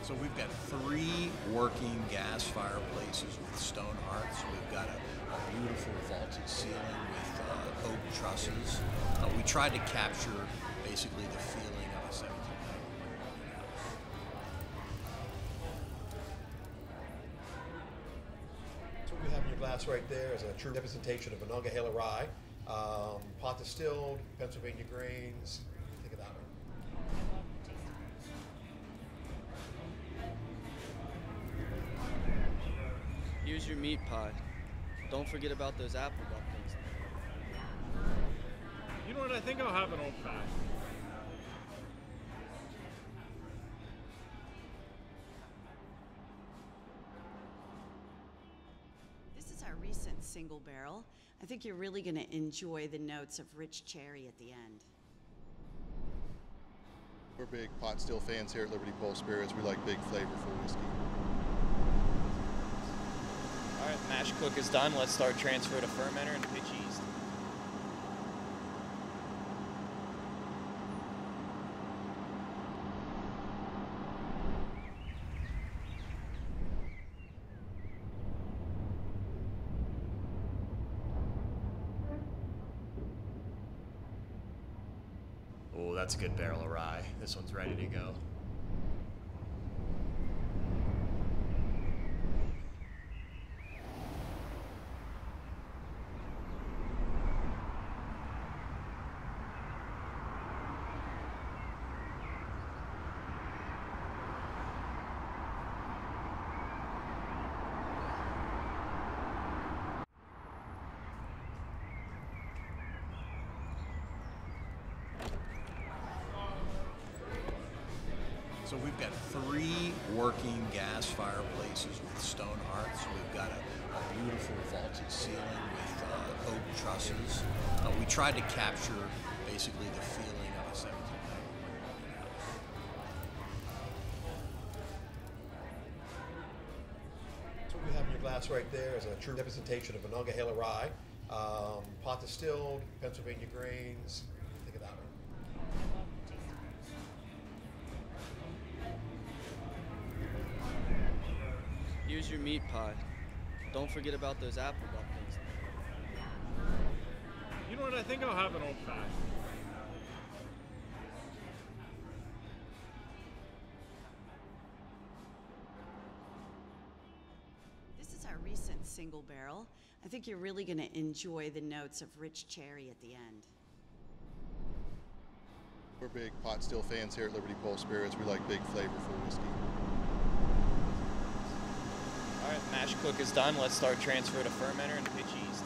So we've got 3 working gas fireplaces with stone hearths. We've got a beautiful vaulted ceiling with oak trusses. We tried to capture basically the feeling of a 1700 house. So what we have in your glass right there is a true representation of Monongahela rye, pot distilled, Pennsylvania grains. Think of that one. Here's your meat pie. Don't forget about those apple dumplings. You know what? I think I'll have an old fashioned. This is our recent single barrel. I think you're really going to enjoy the notes of rich cherry at the end. We're big pot still fans here at Liberty Pole Spirits. We like big flavorful whiskey. All right, mash cook is done. Let's start transfer to fermenter and pitch yeast. Oh, that's a good barrel of rye. This one's ready to go. So we've got 3 working gas fireplaces with stone hearths. We've got a beautiful vaulted ceiling with oak trusses. We tried to capture basically the feeling of a 1700 house. So what we have in your glass right there is a true representation of Monongahela rye, pot distilled, Pennsylvania grains. Think of that one. Here's your meat pie. Don't forget about those apple dumplings. You know what? I think I'll have an old fashioned. This is our recent single barrel. I think you're really going to enjoy the notes of rich cherry at the end. We're big pot still fans here at Liberty Pole Spirits. We like big flavorful whiskey. All right, mash cook is done. Let's start transfer to fermenter and pitch yeast.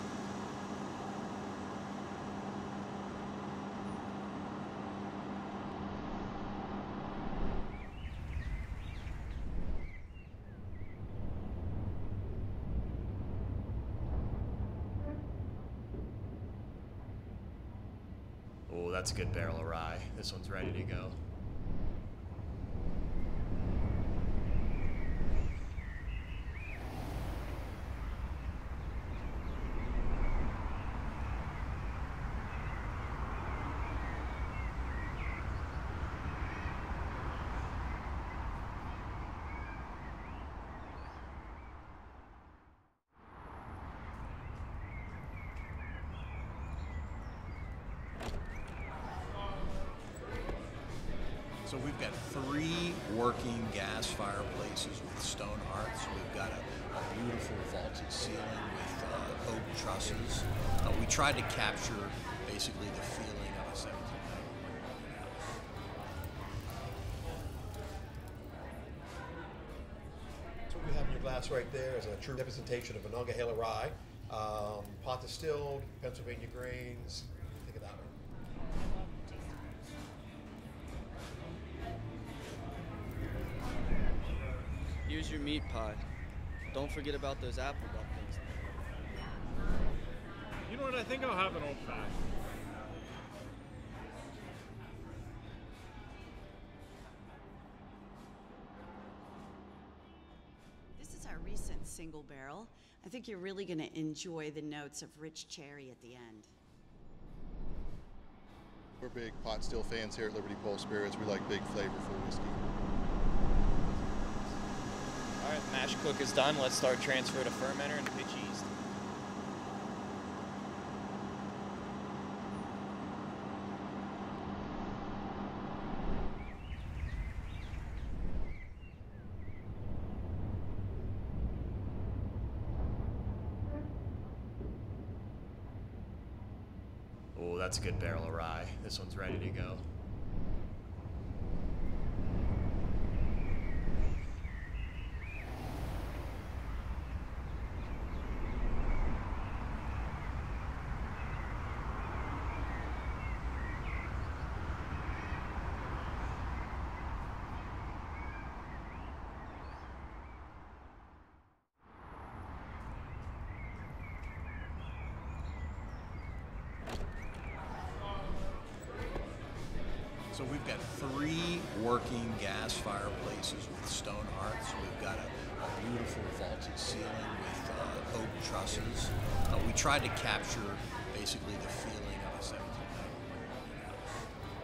Oh, that's a good barrel of rye. This one's ready to go. So we've got 3 working gas fireplaces with stone hearths. We've got a beautiful vaulted ceiling with oak trusses. We tried to capture basically the feeling of a 1700 house. So what we have in your glass right there is a true representation of Monongahela rye, pot distilled, Pennsylvania grains. Think of that one. Here's your meat pie. Don't forget about those apple dumplings. You know what? I think I'll have an old fashioned. This is our recent single barrel. I think you're really going to enjoy the notes of rich cherry at the end. We're big pot still fans here at Liberty Pole Spirits. We like big flavorful whiskey. All right, mash cook is done. Let's start transfer to fermenter and pitch yeast. Oh, that's a good barrel of rye. This one's ready to go. So we've got 3 working gas fireplaces with stone hearths. We've got a beautiful vaulted ceiling with oak trusses. We tried to capture basically the feeling of a 1700 house.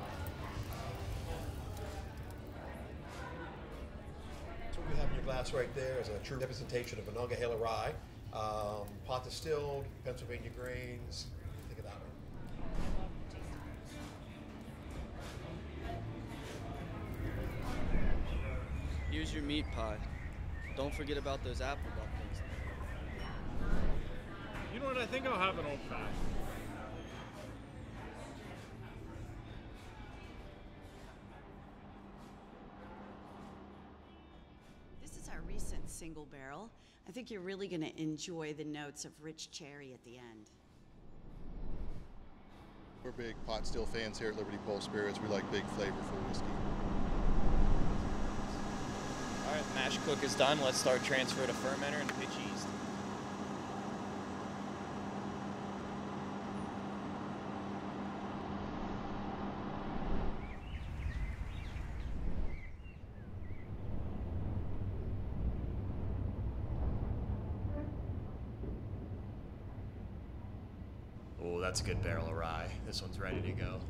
So what we have in your glass right there is a true representation of Monongahela rye, pot distilled, Pennsylvania grains. Think of that one. Here's your meat pie. Don't forget about those apple dumplings. You know what? I think I'll have an old fashioned. This is our recent single barrel. I think you're really going to enjoy the notes of rich cherry at the end. We're big pot still fans here at Liberty Pole Spirits. We like big flavorful whiskey. All right, mash cook is done. Let's start transfer to fermenter and pitch yeast. Oh, that's a good barrel of rye. This one's ready to go.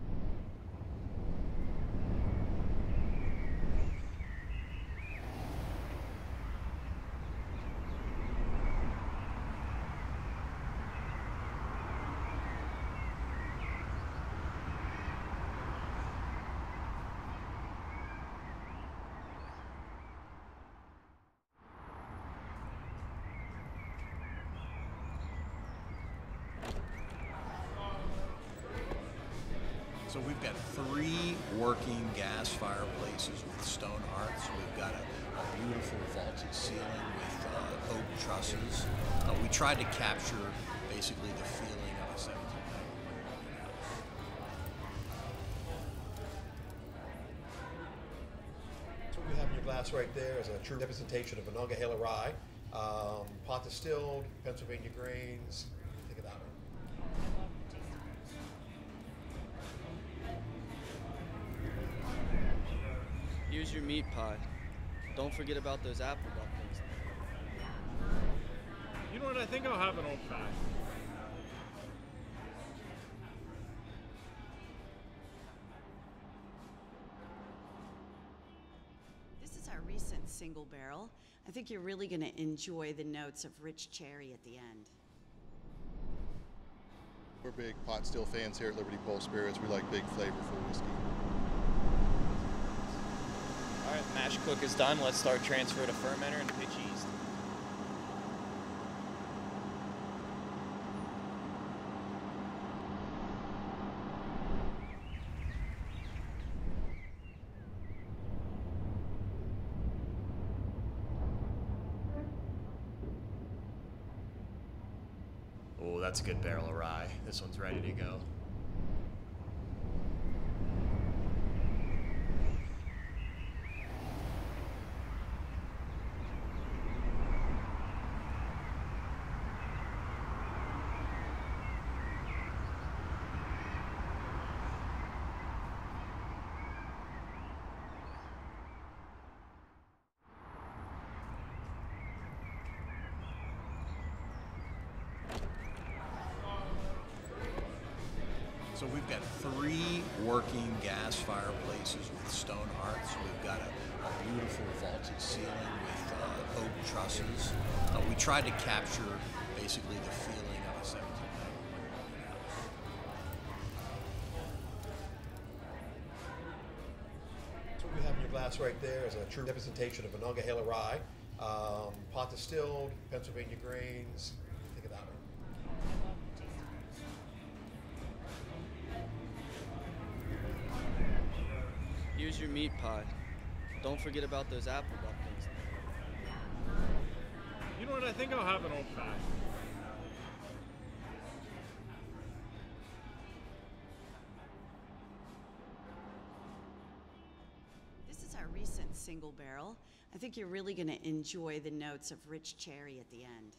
So we've got 3 working gas fireplaces with stone hearths. We've got a beautiful vaulted ceiling with oak trusses. We tried to capture basically the feeling of a 1700 house. So what we have in your glass right there is a true representation of Monongahela rye, pot distilled, Pennsylvania grains. Think of that one. Here's your meat pie. Don't forget about those apple dumplings. You know what? I think I'll have an old fashioned. This is our recent single barrel. I think you're really going to enjoy the notes of rich cherry at the end. We're big pot still fans here at Liberty Pole Spirits. We like big flavorful whiskey. All right, mash cook is done. Let's start transfer to fermenter and pitch yeast. Oh, that's a good barrel of rye. This one's ready to go. So we've got 3 working gas fireplaces with stone hearths. We've got a beautiful vaulted ceiling with oak trusses. We tried to capture basically the feeling of a 1700s house. So what we have in your glass right there is a true representation of Monongahela rye, pot distilled, Pennsylvania grains. Think of that one. Here's your meat pie. Don't forget about those apple dumplings. You know what? I think I'll have an old fashioned. This is our recent single barrel. I think you're really going to enjoy the notes of rich cherry at the end.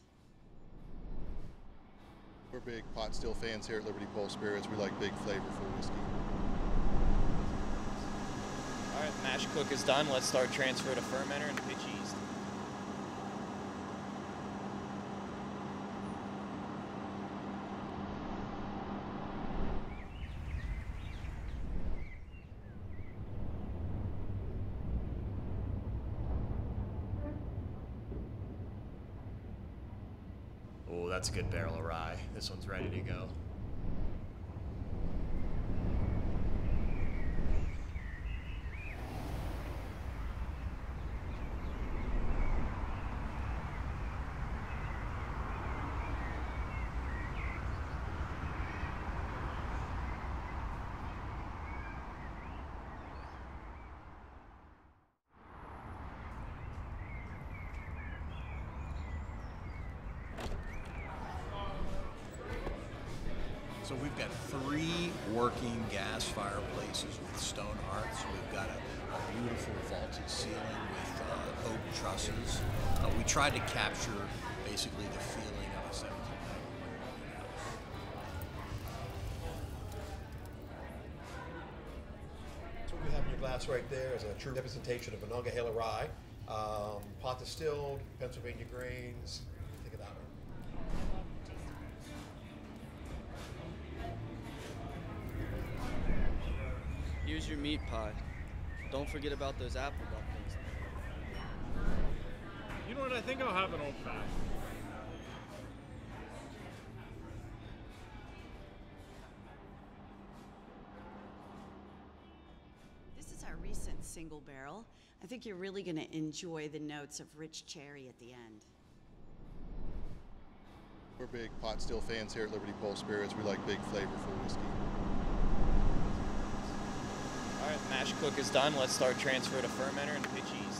We're big pot still fans here at Liberty Pole Spirits. We like big flavorful whiskey. All right, mash cook is done. Let's start transfer to fermenter and pitch yeast. Oh, that's a good barrel of rye. This one's ready to go. So we've got 3 working gas fireplaces with stone hearths. We've got a beautiful vaulted ceiling with oak trusses. We tried to capture basically the feeling of a 1700s house. So what we have in your glass right there is a true representation of Monongahela rye, pot distilled, Pennsylvania grains. Think of that one. Here's your meat pie. Don't forget about those apple dumplings. You know what? I think I'll have an old fashioned. This is our recent single barrel. I think you're really going to enjoy the notes of rich cherry at the end. We're big pot still fans here at Liberty Pole Spirits. We like big flavorful whiskey. All right, mash cook is done. Let's start transfer to fermenter and pitch yeast.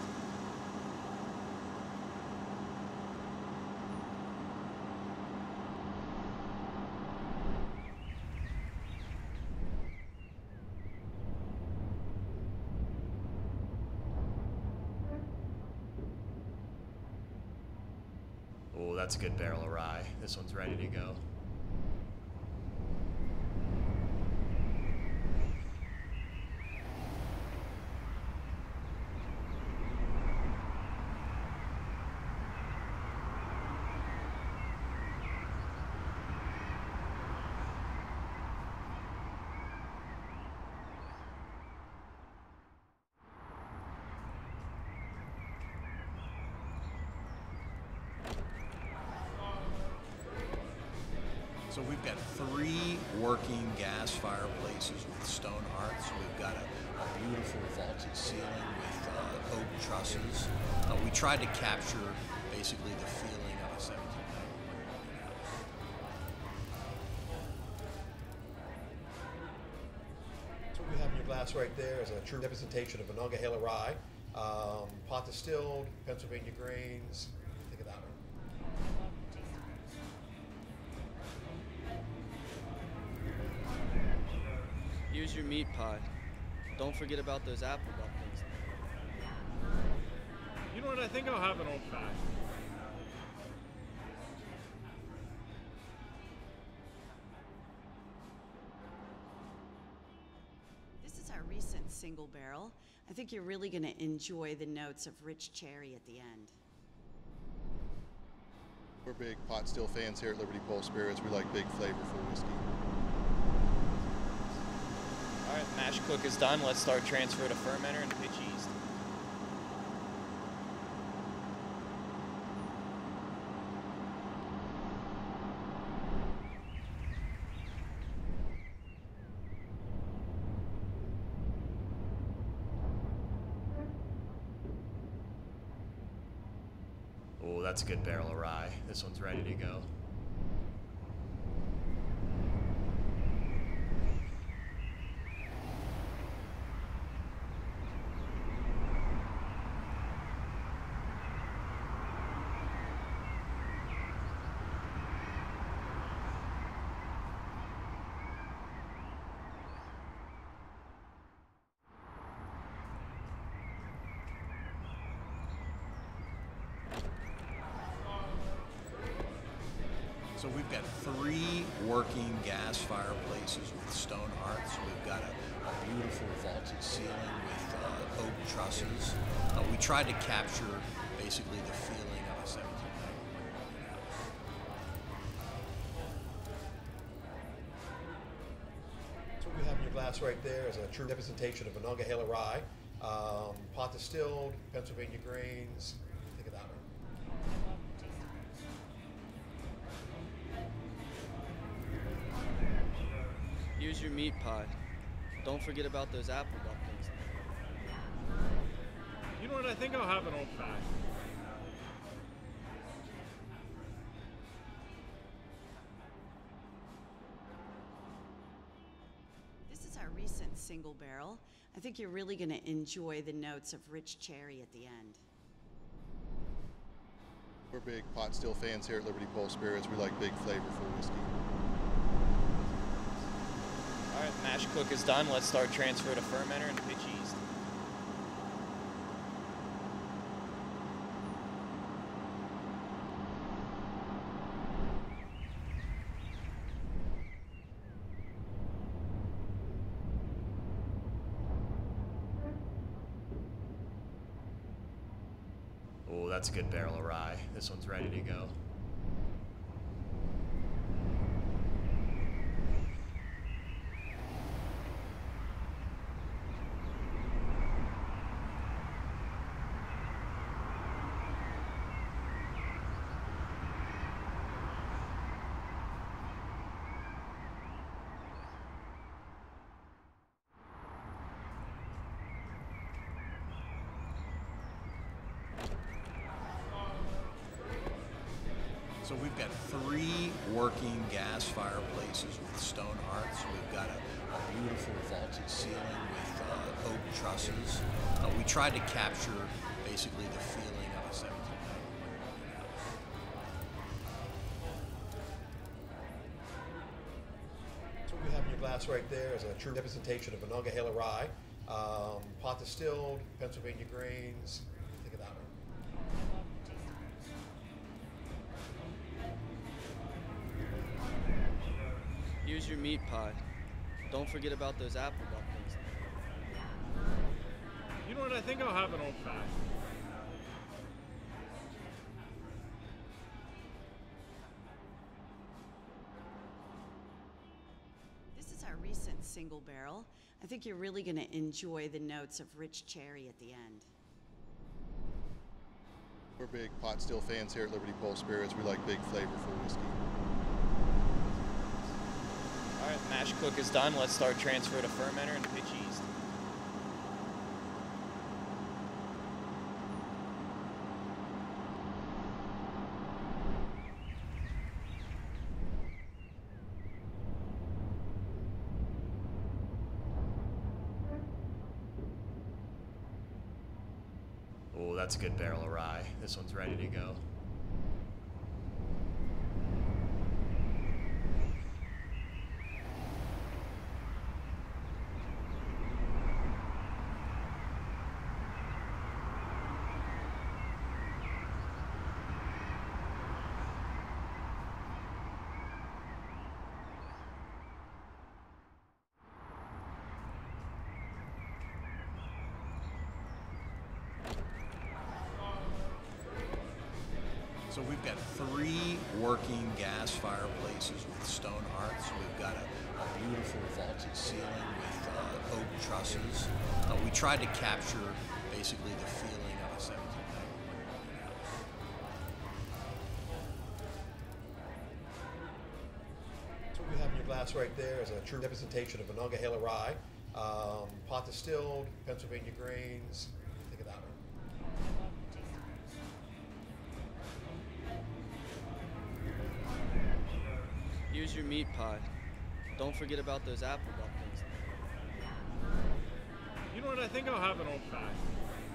Oh, that's a good barrel of rye. This one's ready to go. So we've got 3 working gas fireplaces with stone hearths. We've got a beautiful vaulted ceiling with oak trusses. We tried to capture basically the feeling of a 1700s house. So what we have in your glass right there is a true representation of Monongahela rye, pot distilled, Pennsylvania grains. Think of that one. Here's your meat pie. Don't forget about those apple dumplings. You know what? I think I'll have an old fashioned. This is our recent single barrel. I think you're really going to enjoy the notes of rich cherry at the end. We're big pot still fans here at Liberty Pole Spirits. We like big flavorful whiskey. All right, mash cook is done. Let's start transfer to fermenter and pitch yeast. Oh, that's a good barrel of rye. This one's ready to go. So we've got 3 working gas fireplaces with stone hearths. We've got a beautiful vaulted ceiling with oak trusses. We tried to capture basically the feeling of a 1700s house. So what we have in your glass right there is a true representation of Monongahela rye, pot distilled, Pennsylvania grains. Think of that one. Here's your meat pie. Don't forget about those apple dumplings. You know what? I think I'll have an old fashioned. This is our recent single barrel. I think you're really going to enjoy the notes of rich cherry at the end. We're big pot still fans here at Liberty Pole Spirits. We like big flavorful whiskey. All right, mash cook is done. Let's start transfer to fermenter and pitch yeast. Oh, that's a good barrel of rye. This one's ready to go. So we've got 3 working gas fireplaces with stone hearths. We've got a beautiful vaulted ceiling with oak trusses. We tried to capture basically the feeling of a 1700s house. So what we have in your glass right there is a true representation of Monongahela rye, pot distilled, Pennsylvania grains. Think of that one. Here's your meat pie. Don't forget about those apple dumplings. You know what? I think I'll have an old fashioned. This is our recent single barrel. I think you're really going to enjoy the notes of rich cherry at the end. We're big pot still fans here at Liberty Pole Spirits. We like big flavorful whiskey. All right, mash cook is done. Let's start transfer to fermenter and pitch yeast. Oh, that's a good barrel of rye. This one's ready to go. So we've got 3 working gas fireplaces with stone hearths. We've got a beautiful vaulted ceiling with oak trusses. We tried to capture basically the feeling of a 1791 house. So what we have in your glass right there is a true representation of Monongahela rye, pot distilled, Pennsylvania grains. Think of that one. Here's your meat pie. Don't forget about those apple dumplings. You know what? I think I'll have an old fashioned.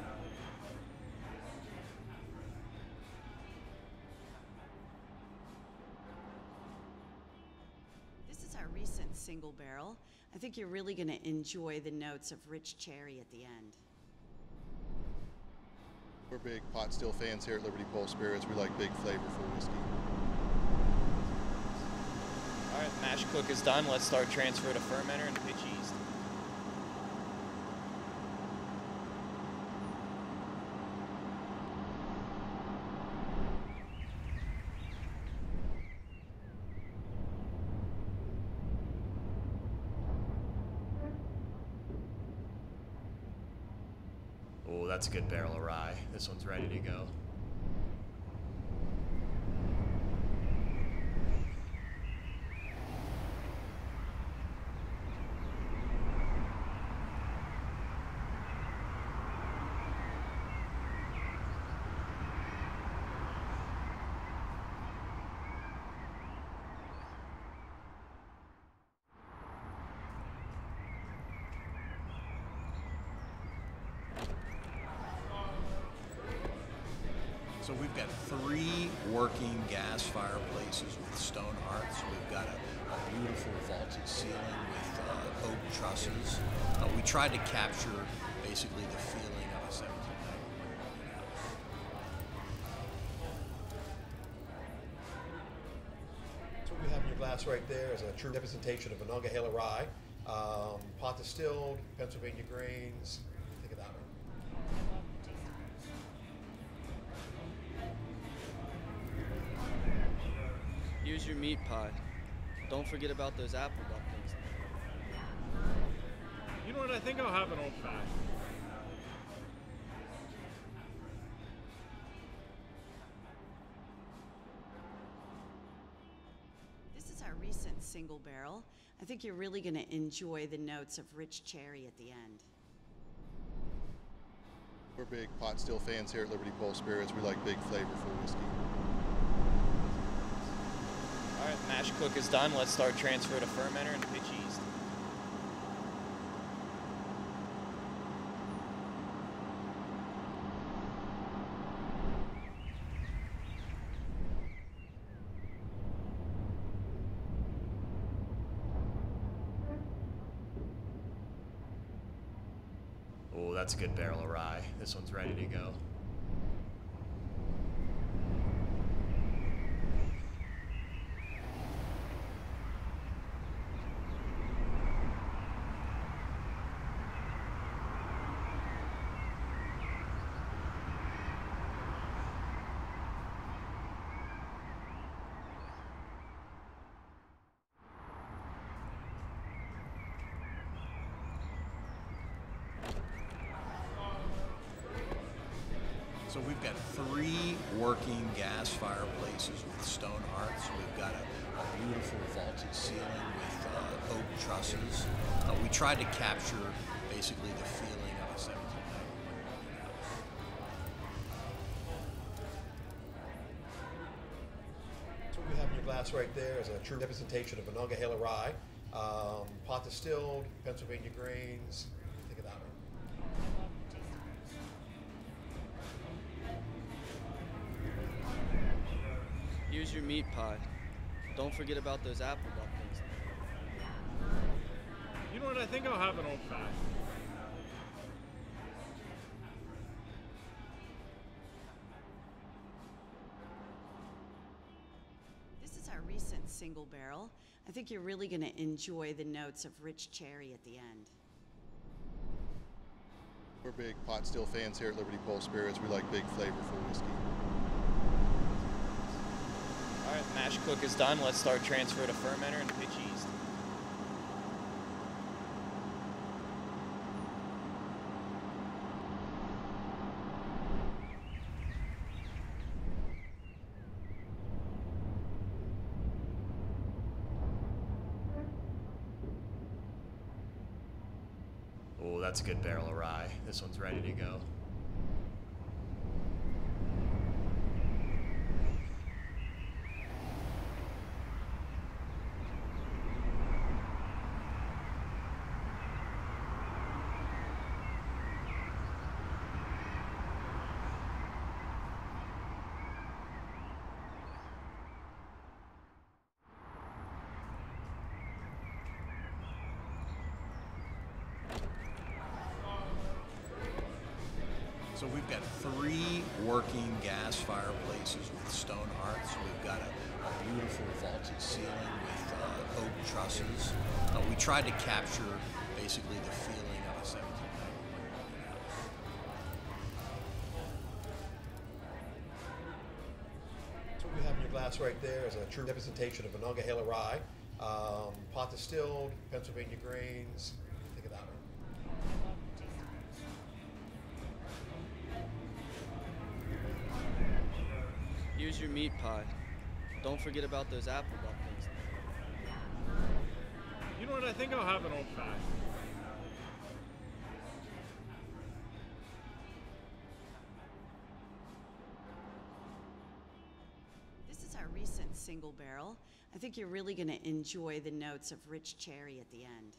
This is our recent single barrel. I think you're really going to enjoy the notes of rich cherry at the end. We're big pot still fans here at Liberty Pole Spirits. We like big flavorful whiskey. All right, mash cook is done. Let's start transfer to fermenter and pitch yeast. Oh, that's a good barrel of rye. This one's ready to go. So we've got 3 working gas fireplaces with stone hearths. We've got a beautiful vaulted ceiling with oak trusses. We tried to capture basically the feeling of a 1791 house. So what we have in your glass right there is a true representation of Monongahela rye, pot distilled, Pennsylvania grains. Think of that one. Here's your meat pie. Don't forget about those apple dumplings. You know what? I think I'll have an old fashioned. This is our recent single barrel. I think you're really going to enjoy the notes of rich cherry at the end. We're big pot still fans here at Liberty Pole Spirits. We like big flavorful whiskey. All right, mash cook is done. Let's start transfer to fermenter and pitch yeast. Oh, that's a good barrel of rye. This one's ready to go. So we've got 3 working gas fireplaces with stone hearths. We've got a beautiful vaulted ceiling with oak trusses. We tried to capture basically the feeling of a 1791 house. So what we have in your glass right there is a true representation of Monongahela rye, pot distilled, Pennsylvania grains. Think of that one. Here's your meat pie. Don't forget about those apple dumplings. You know what? I think I'll have an old fashioned. This is our recent single barrel. I think you're really going to enjoy the notes of rich cherry at the end. We're big pot still fans here at Liberty Pole Spirits. We like big flavorful whiskey. All right, mash cook is done. Let's start transfer to fermenter and pitch yeast. Oh, that's a good barrel of rye. This one's ready to go. So we've got 3 working gas fireplaces with stone hearths. We've got a beautiful vaulted ceiling with oak trusses. We tried to capture basically the feeling of a 1790 house. So what we have in your glass right there is a true representation of Monongahela rye, pot distilled, Pennsylvania grains. Think of that one. Here's your meat pie. Don't forget about those apple dumplings. You know what? I think I'll have an old fashioned. This is our recent single barrel. I think you're really going to enjoy the notes of rich cherry at the end.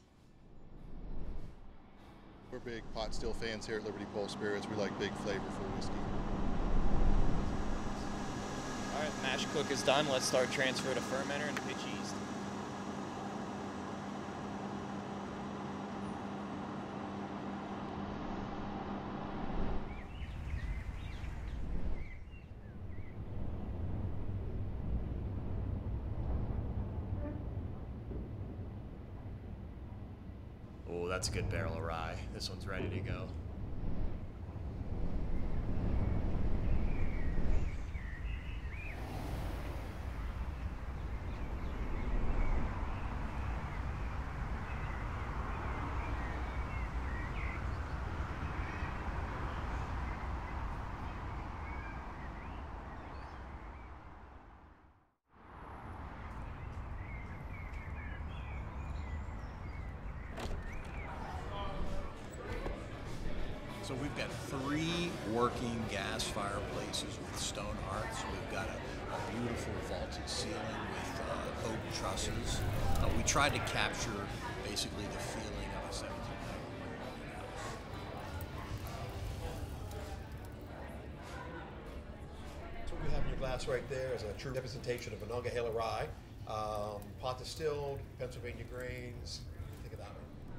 We're big pot still fans here at Liberty Pole Spirits. We like big flavorful whiskey. All right, mash cook is done. Let's start transfer to fermenter and pitch yeast. Oh, that's a good barrel of rye. This one's ready to go. So we've got 3 working gas fireplaces with stone hearths. We've got a beautiful vaulted ceiling with oak trusses. We tried to capture basically the feeling of a 1790 house. So what we have in your glass right there is a true representation of Monongahela rye, pot distilled, Pennsylvania grains. Think of that one.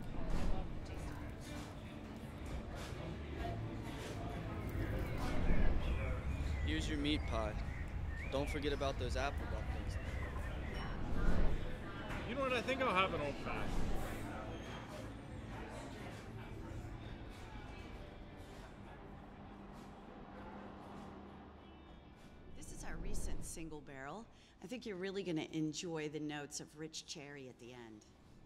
Here's your meat pie. Don't forget about those apple dumplings. You know what? I think I'll have an old fashioned. This is our recent single barrel. I think you're really going to enjoy the notes of rich cherry at the end.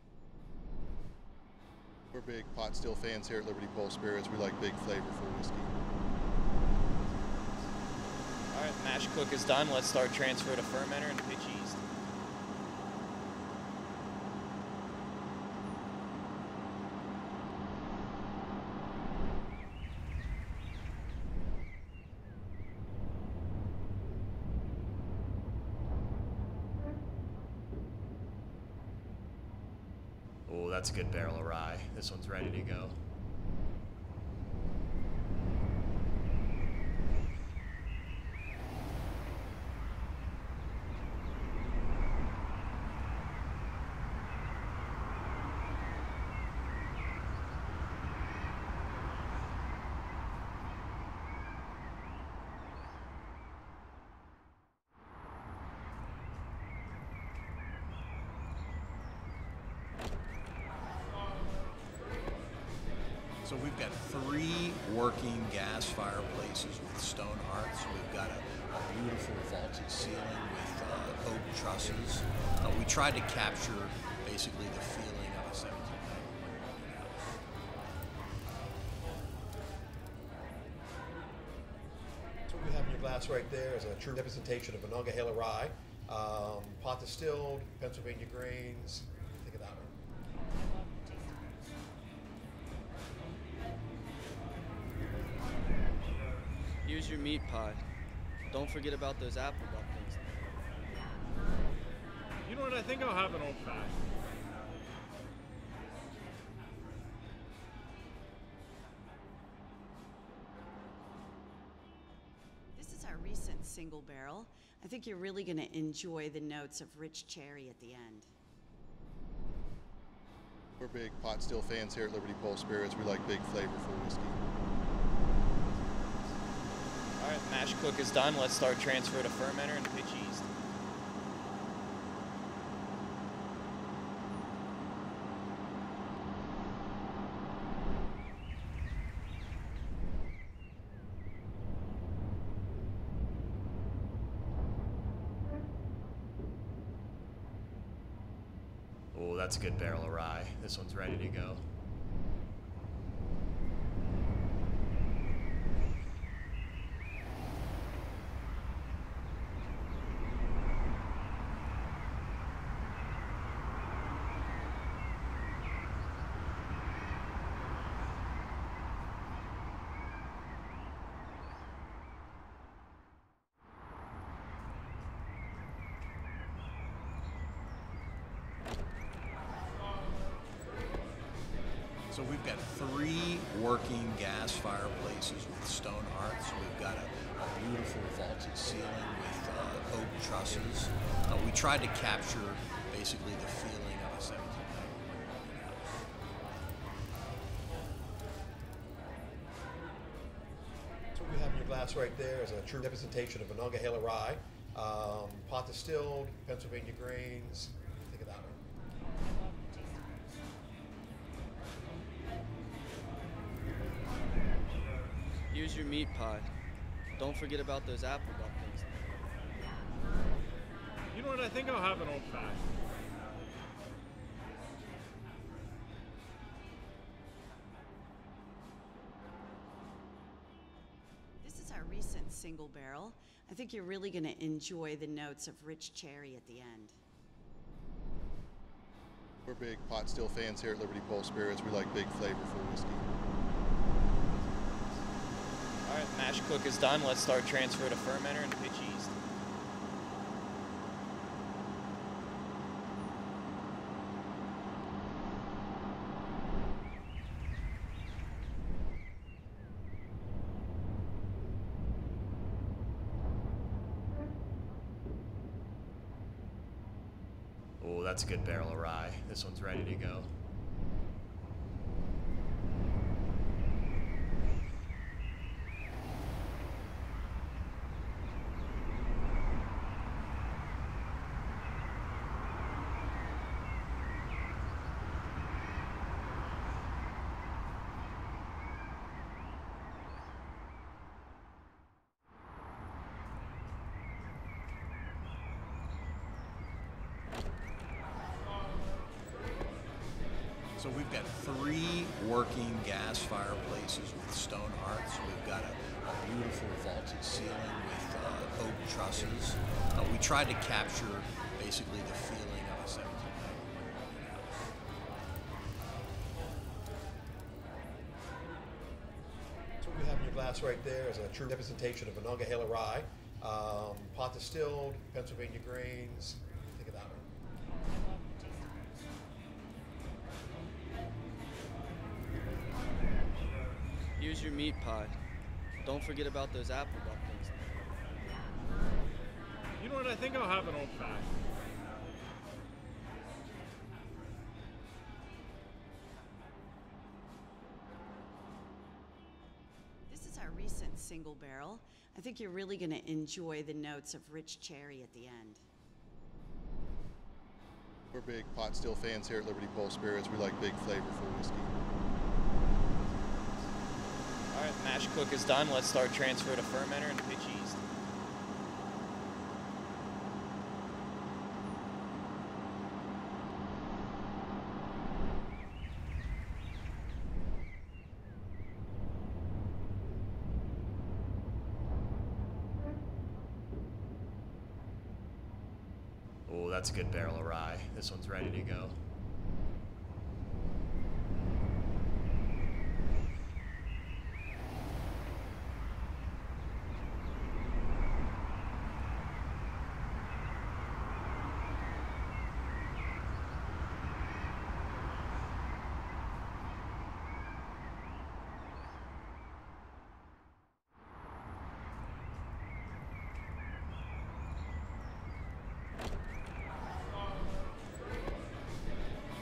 We're big pot still fans here at Liberty Pole Spirits. We like big flavorful whiskey. All right, mash cook is done. Let's start transfer to fermenter and pitch yeast. Oh, that's a good barrel of rye. This one's ready to go. So we've got 3 working gas fireplaces with stone hearths. We've got a beautiful vaulted ceiling with oak trusses. We tried to capture basically the feeling of a 1790 house. So what we have in your glass right there is a true representation of Monongahela rye, pot distilled, Pennsylvania grains. Think of that one. meat pie. Don't forget about those apple dumplings. You know what? I think I'll have an old fashioned. This is our recent single barrel. I think you're really going to enjoy the notes of rich cherry at the end. We're big pot still fans here at Liberty Pole Spirits. We like big flavorful whiskey. All right, mash cook is done. Let's start transfer to fermenter and pitch yeast. Oh, that's a good barrel of rye. This one's ready to go. So we've got 3 working gas fireplaces with stone hearths. We've got a beautiful vaulted ceiling with oak trusses. We tried to capture basically the feeling of a 1790 house. So what we have in your glass right there is a true representation of Monongahela rye, pot distilled, Pennsylvania grains. Think of that one. Here's your meat pie. Don't forget about those apple dumplings. You know what? I think I'll have an old fashioned. This is our recent single barrel. I think you're really going to enjoy the notes of rich cherry at the end. We're big pot still fans here at Liberty Pole Spirits. We like big flavorful whiskey. All right, mash cook is done. Let's start transfer to fermenter and pitch yeast. Oh, that's a good barrel of rye. This one's ready to go. So we've got 3 working gas fireplaces with stone hearths. We've got a beautiful vaulted ceiling with oak trusses. We tried to capture basically the feeling of a 1790 house. So what we have in your glass right there is a true representation of Monongahela rye, pot distilled, Pennsylvania grains. Think of that one. Here's your meat pie. Don't forget about those apple dumplings. You know what? I think I'll have an old fashioned. This is our recent single barrel. I think you're really going to enjoy the notes of rich cherry at the end. We're big pot still fans here at Liberty Pole Spirits. We like big flavorful whiskey. All right, mash cook is done. Let's start transfer to fermenter and pitch yeast. Oh, that's a good barrel of rye. This one's ready to go.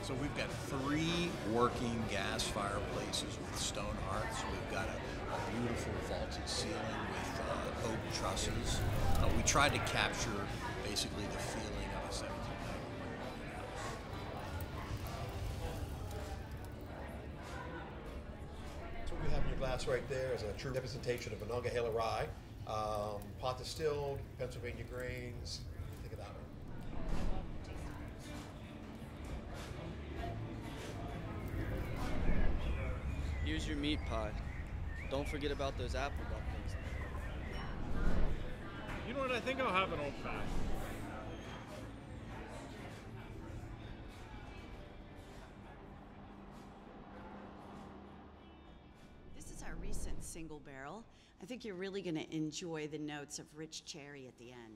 So we've got 3 working gas fireplaces with stone hearths. We've got a beautiful vaulted ceiling with oak trusses. We tried to capture basically the feeling of a 1790 house. So what we have in your glass right there is a true representation of Monongahela rye, pot distilled, Pennsylvania grains. Think of that one. Here's your meat pie. Don't forget about those apple dumplings. You know what? I think I'll have an old fashioned. This is our recent single barrel. I think you're really going to enjoy the notes of rich cherry at the end.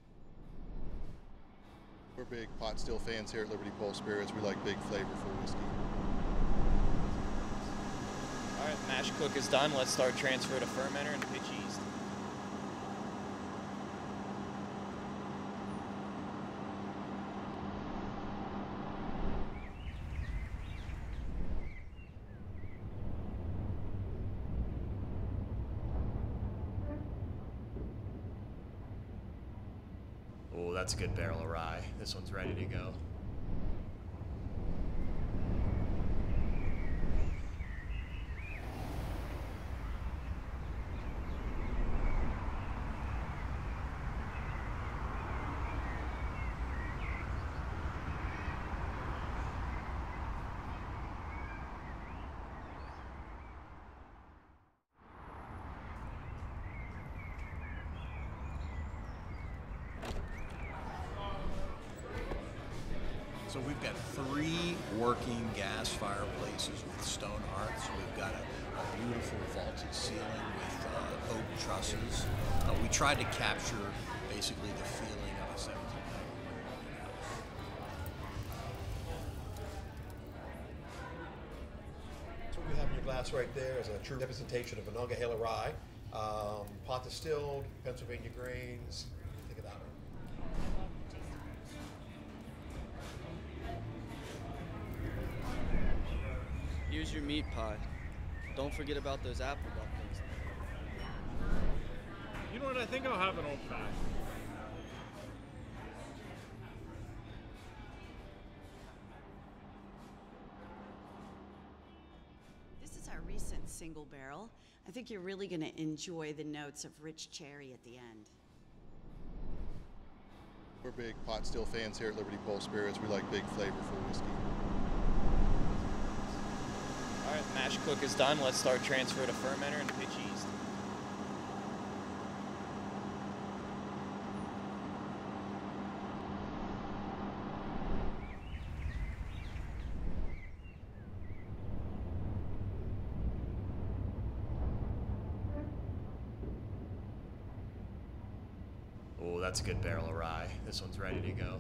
We're big pot still fans here at Liberty Pole Spirits. We like big flavorful whiskey. All right, mash cook is done. Let's start transfer to fermenter and pitch yeast. Oh, that's a good barrel of rye. This one's ready to go. So we've got 3 working gas fireplaces with stone hearths. We've got a beautiful vaulted ceiling with oak trusses. We tried to capture basically the feeling of a 1790 house. So what we have in your glass right there is a true representation of Monongahela rye, pot distilled, Pennsylvania grains. Think of that one. Here's your meat pie. Don't forget about those apple dumplings. You know what? I think I'll have an old fashioned. This is our recent single barrel. I think you're really going to enjoy the notes of rich cherry at the end. We're big pot still fans here at Liberty Pole Spirits. We like big flavorful whiskey. All right, mash cook is done. Let's start transfer to fermenter and pitch yeast. Oh, that's a good barrel of rye. This one's ready to go.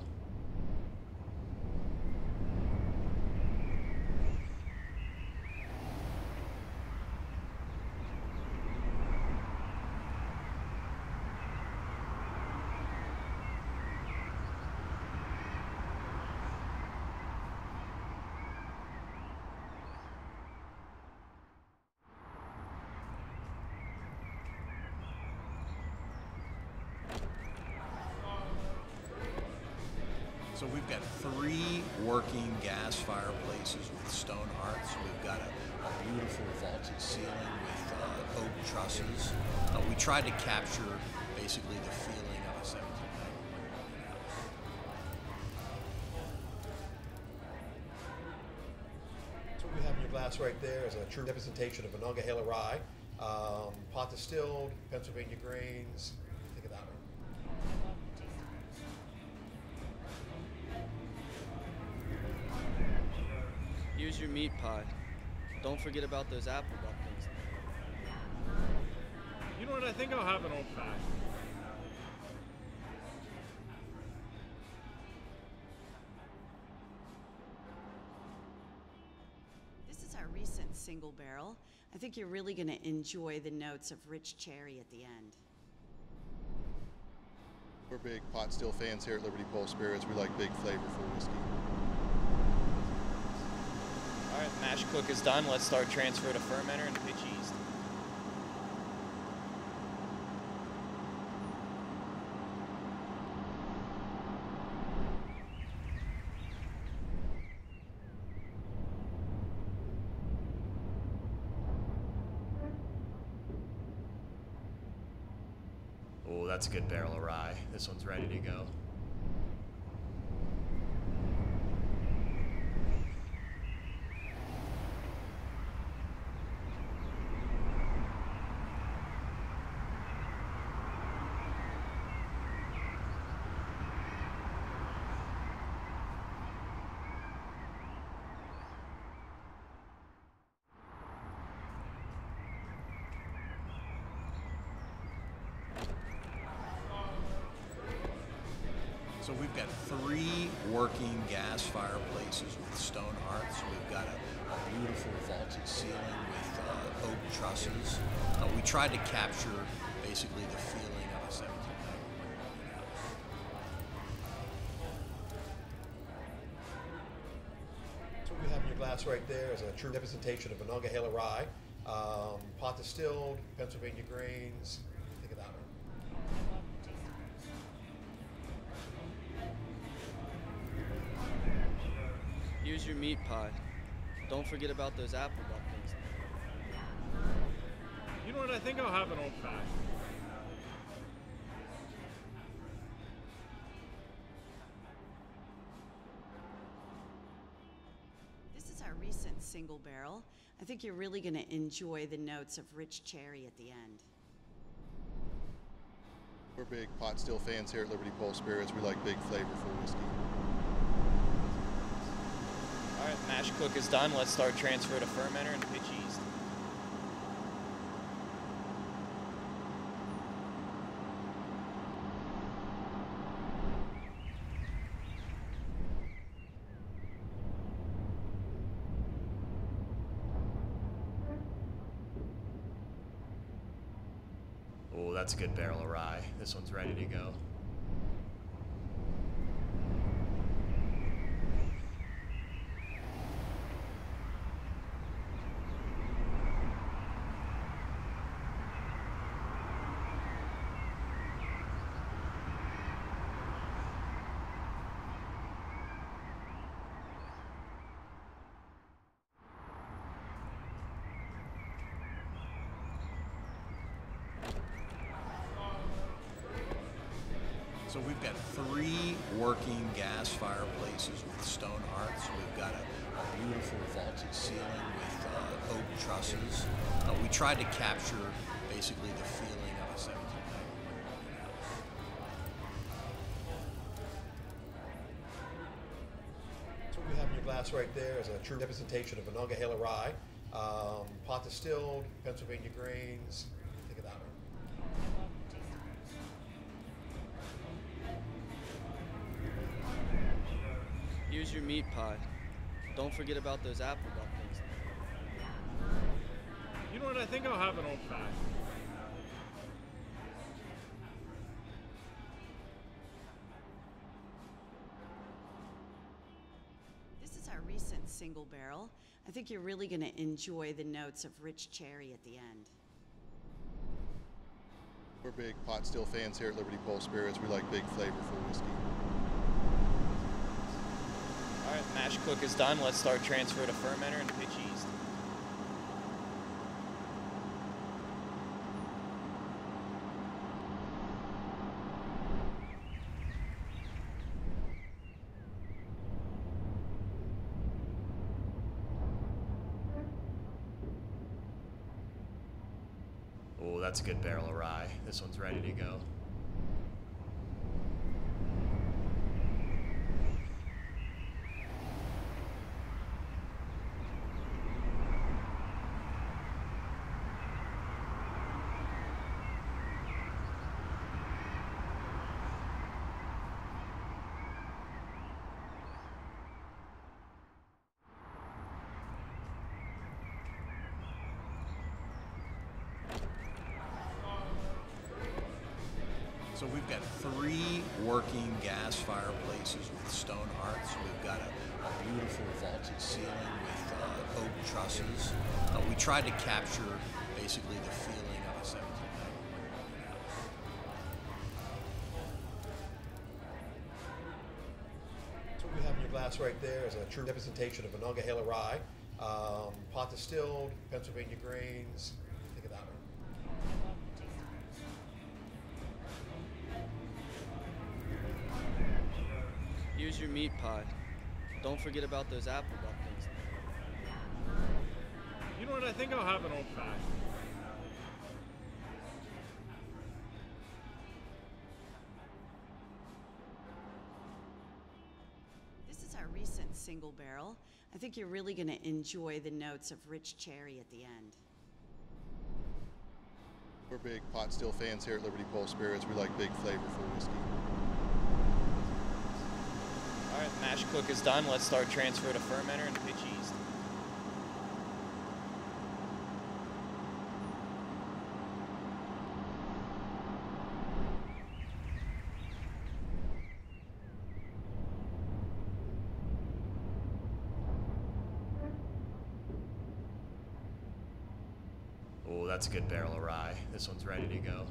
So we've got 3 working gas fireplaces with stone hearths. We've got a beautiful vaulted ceiling with oak trusses. We tried to capture basically the feeling of a 1790 house. So what we have in your glass right there is a true representation of Monongahela rye, pot distilled, Pennsylvania grains. Think of that one. Here's your meat pie. Don't forget about those apple dumplings. You know what? I think I'll have an old fashioned. This is our recent single barrel. I think you're really going to enjoy the notes of rich cherry at the end. We're big pot still fans here at Liberty Pole Spirits. We like big flavorful whiskey. mash cook is done. Let's start transfer to fermenter and pitch yeast. Oh, that's a good barrel of rye. This one's ready to go. So we've got 3 working gas fireplaces with stone hearths. We've got a beautiful vaulted ceiling with oak trusses. We tried to capture basically the feeling of a 1700 house. So what we have in your glass right there is a true representation of Monongahela rye, pot distilled, Pennsylvania grains. Think of that one. Here's your meat pie. Don't forget about those apple ducklings. You know what? I think I'll have an old fashioned. This is our recent single barrel. I think you're really going to enjoy the notes of rich cherry at the end. We're big pot still fans here at Liberty Pole Spirits. We like big flavorful whiskey. All right, mash cook is done. Let's start transfer to fermenter and pitch yeast. Oh, that's a good barrel of rye. This one's ready to go. So we've got 3 working gas fireplaces with stone hearths. We've got a beautiful vaulted ceiling with oak trusses. We tried to capture basically the feeling of a 1700 house. So what we have in your glass right there is a true representation of Monongahela rye, pot distilled, Pennsylvania grains. Think of that one. Here's your meat pie. Don't forget about those apple ducklings. You know what? I think I'll have an old fashioned. This is our recent single barrel. I think you're really going to enjoy the notes of rich cherry at the end. We're big pot still fans here at Liberty Pole Spirits. We like big flavorful whiskey. All right, mash cook is done. Let's start transfer to fermenter and pitch yeast. Oh, that's a good barrel of rye. This one's ready to go. So we've got 3 working gas fireplaces with stone hearths. We've got a beautiful vaulted ceiling with oak trusses. We tried to capture basically the feeling of a 1790 house. So what we have in your glass right there is a true representation of Monongahela rye, pot distilled, Pennsylvania grains. Think of that one. Here's your meat pie. Don't forget about those apple dumplings. You know what? I think I'll have an old fashioned. This is our recent single barrel. I think you're really going to enjoy the notes of rich cherry at the end. We're big pot still fans here at Liberty Pole Spirits. We like big flavorful whiskey. All right, mash cook is done. Let's start transfer to fermenter and pitch yeast. Oh, that's a good barrel of rye. This one's ready to go.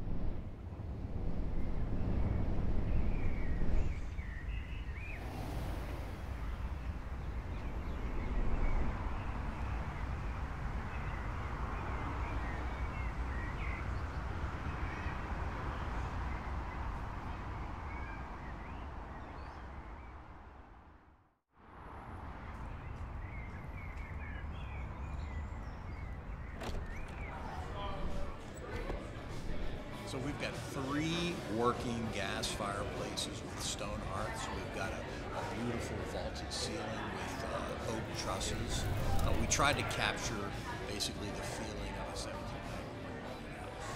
So we've got 3 working gas fireplaces with stone hearths. We've got a beautiful vaulted ceiling with oak trusses. We tried to capture basically the feeling of a 1790 house.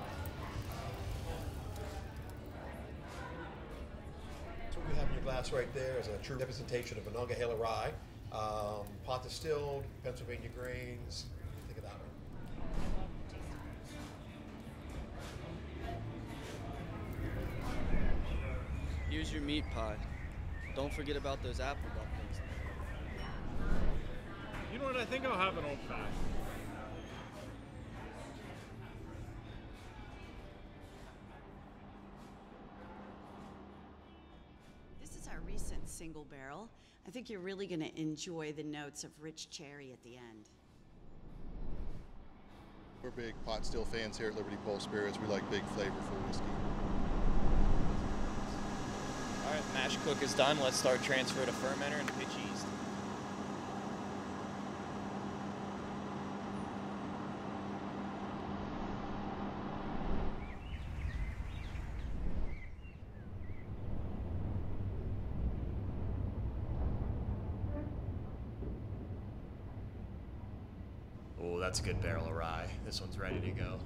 So what we have in your glass right there is a true representation of Monongahela rye, pot distilled, Pennsylvania grains. Think of that one. Here's your meat pie. Don't forget about those apple dumplings. You know what? I think I'll have an old fashioned. This is our recent single barrel. I think you're really going to enjoy the notes of rich cherry at the end. We're big pot still fans here at Liberty Pole Spirits. We like big flavorful whiskey. All right, mash cook is done. Let's start transfer to fermenter and pitch yeast. Oh, that's a good barrel of rye. This one's ready to go.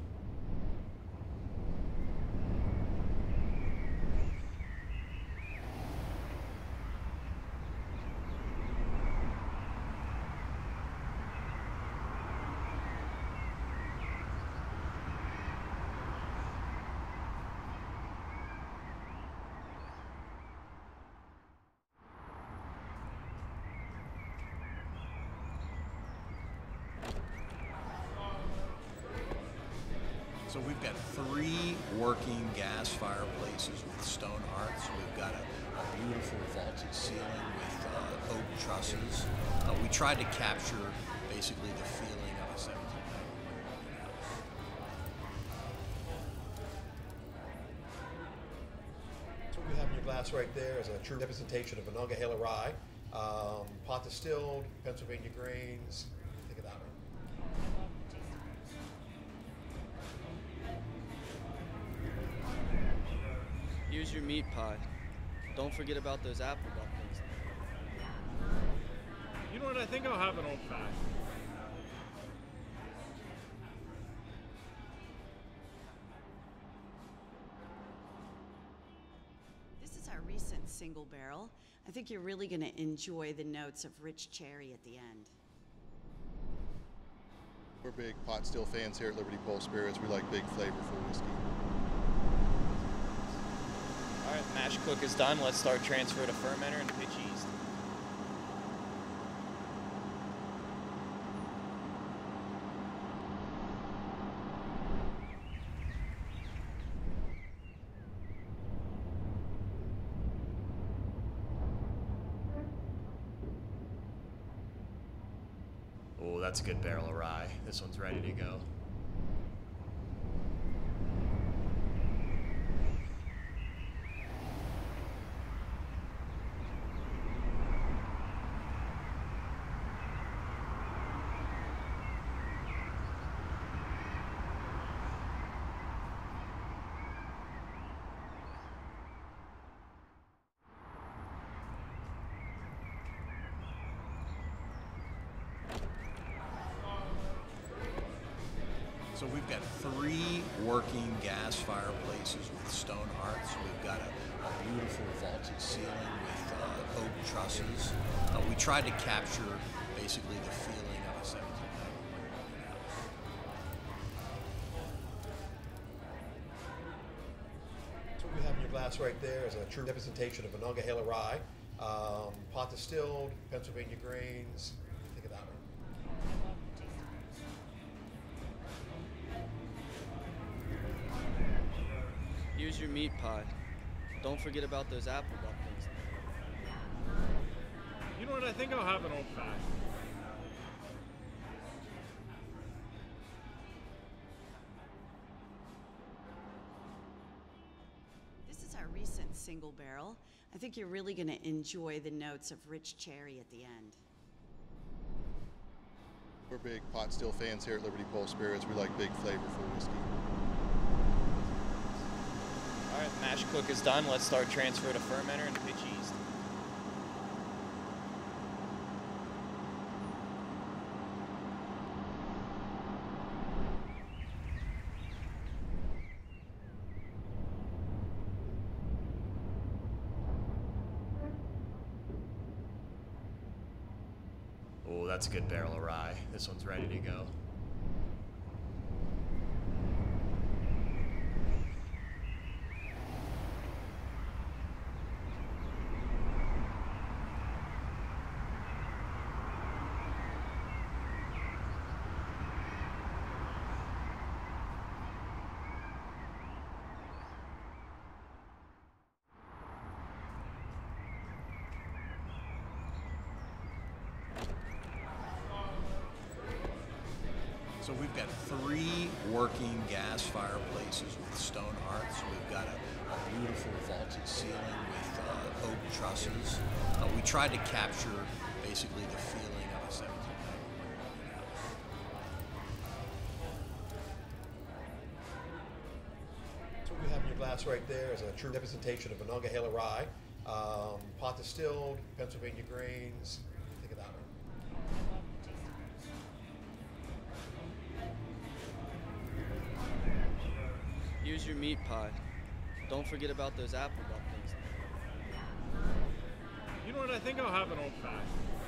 So we've got 3 working gas fireplaces with stone hearths. We've got a beautiful vaulted ceiling with oak trusses. We tried to capture basically the feeling of a 1790 house. So what we have in your glass right there is a true representation of Monongahela rye, pot distilled, Pennsylvania grains. Think of that one. Here's your meat pie. Don't forget about those apple dumplings. You know what? I think I'll have an old fashioned. This is our recent single barrel. I think you're really going to enjoy the notes of rich cherry at the end. We're big pot still fans here at Liberty Pole Spirits. We like big flavorful whiskey. All right, mash cook is done. Let's start transfer to fermenter and pitch yeast. Oh, that's a good barrel of rye. This one's ready to go. So we've got 3 working gas fireplaces with stone hearths. We've got a beautiful vaulted ceiling with oak trusses. We tried to capture basically the feeling of a 1700 house. So what we have in your glass right there is a true representation of Monongahela rye, pot distilled, Pennsylvania grains. Think of that one. Here's your meat pie. Don't forget about those apple dumplings. You know what? I think I'll have an old fashioned. This is our recent single barrel. I think you're really going to enjoy the notes of rich cherry at the end. We're big pot still fans here at Liberty Pole Spirits. We like big flavorful whiskey. All right, mash cook is done. Let's start transfer to fermenter and pitch yeast. Oh, that's a good barrel of rye. This one's ready to go. So we've got 3 working gas fireplaces with stone hearths. We've got a beautiful vaulted ceiling with oak trusses. We tried to capture basically the feeling of a 1700 house. So what we have in your glass right there is a true representation of Monongahela rye, pot distilled, Pennsylvania grains. Think of that one. Here's your meat pie. Don't forget about those apple dumplings. You know what? I think I'll have an old fashioned.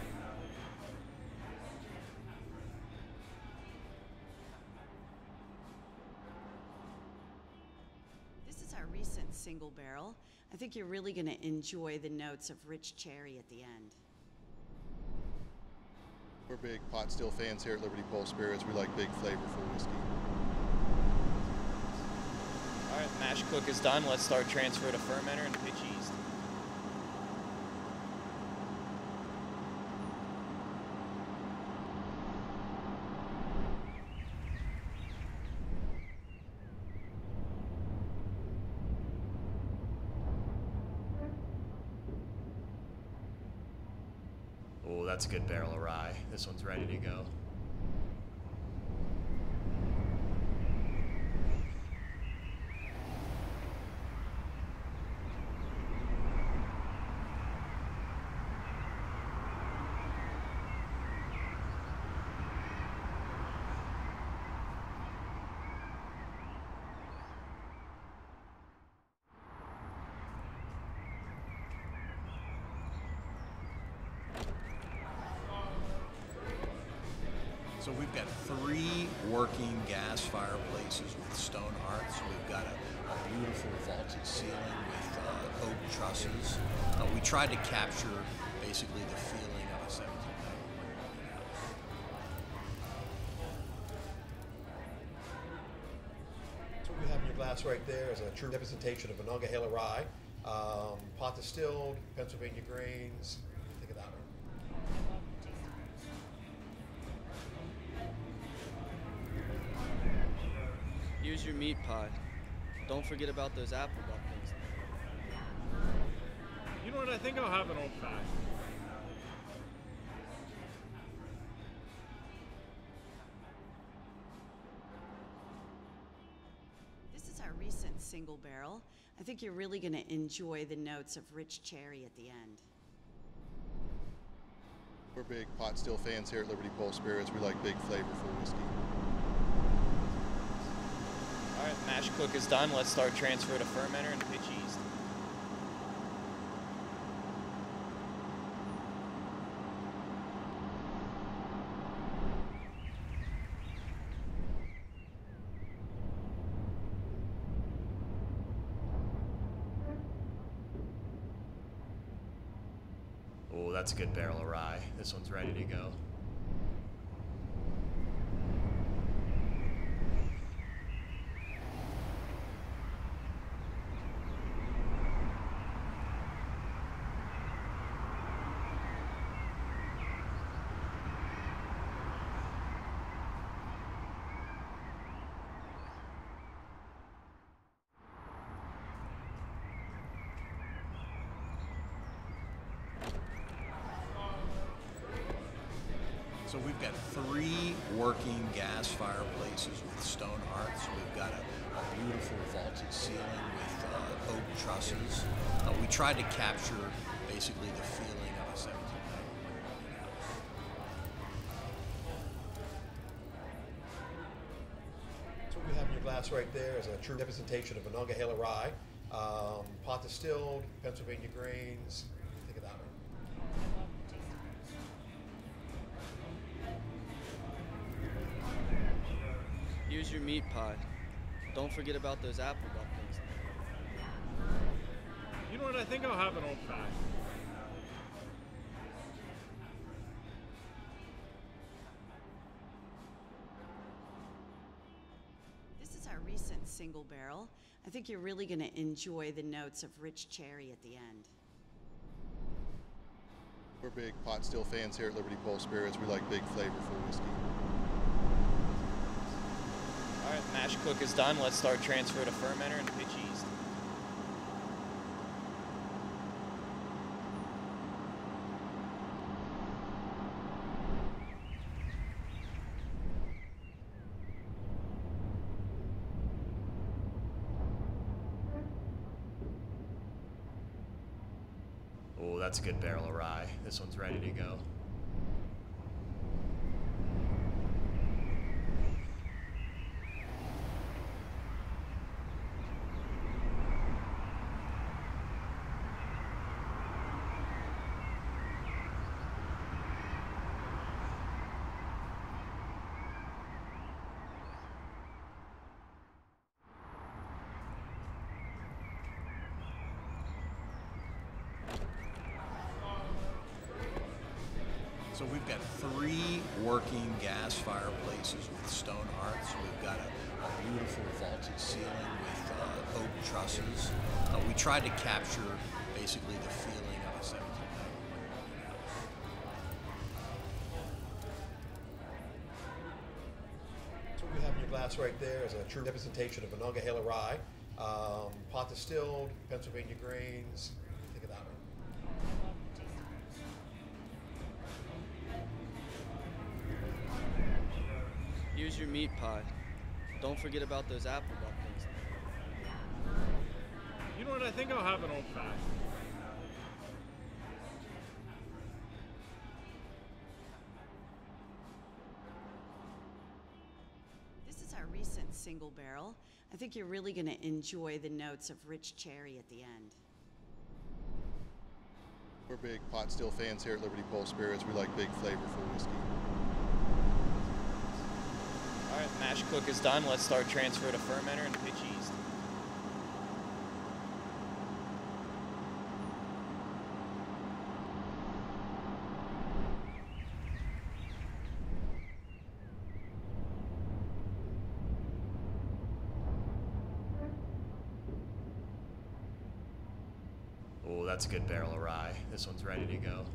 This is our recent single barrel. I think you're really going to enjoy the notes of rich cherry at the end. We're big pot still fans here at Liberty Pole Spirits. We like big flavorful whiskey. All right, mash cook is done. Let's start transfer to fermenter and pitch yeast. Oh, that's a good barrel of rye. This one's ready to go. So we've got 3 working gas fireplaces with stone hearths. We've got a beautiful vaulted ceiling with oak trusses. We tried to capture basically the feeling of a 1700 house. So what we have in your glass right there is a true representation of Monongahela rye, pot distilled, Pennsylvania grains. Think of that one. Here's your meat pie. Don't forget about those apple dumplings. You know what? I think I'll have an old fashioned. This is our recent single barrel. I think you're really going to enjoy the notes of rich cherry at the end. We're big pot still fans here at Liberty Pole Spirits. We like big, flavorful whiskey. All right, mash cook is done. Let's start transfer to fermenter and pitch yeast. Oh, that's a good barrel of rye. This one's ready to go. So we've got 3 working gas fireplaces with stone hearths. We've got a beautiful vaulted ceiling with oak trusses. We tried to capture basically the feeling of a 1700 house. So what we have in your glass right there is a true representation of Monongahela rye, pot distilled, Pennsylvania grains. Think of that one. Here's your meat pie. Don't forget about those apple dumplings. You know what? I think I'll have an old fashioned. This is our recent single barrel. I think you're really going to enjoy the notes of rich cherry at the end. We're big pot still fans here at Liberty Pole Spirits. We like big, flavorful whiskey. All right, mash cook is done. Let's start transfer to fermenter and pitch yeast. Oh, that's a good barrel of rye. This one's ready to go. So we've got 3 working gas fireplaces with stone hearths. We've got a beautiful vaulted ceiling with oak trusses. We tried to capture basically the feeling of a 1700 house. So what we have in your glass right there is a true representation of Monongahela rye, pot distilled, Pennsylvania grains. Think of that one. Here's your meat pie. Don't forget about those apple dumplings. You know what? I think I'll have an old fashioned. This is our recent single barrel. I think you're really going to enjoy the notes of rich cherry at the end. We're big pot still fans here at Liberty Pole Spirits. We like big, flavorful whiskey. All right, mash cook is done. Let's start transfer to fermenter and pitch yeast. Oh, that's a good barrel of rye. This one's ready to go.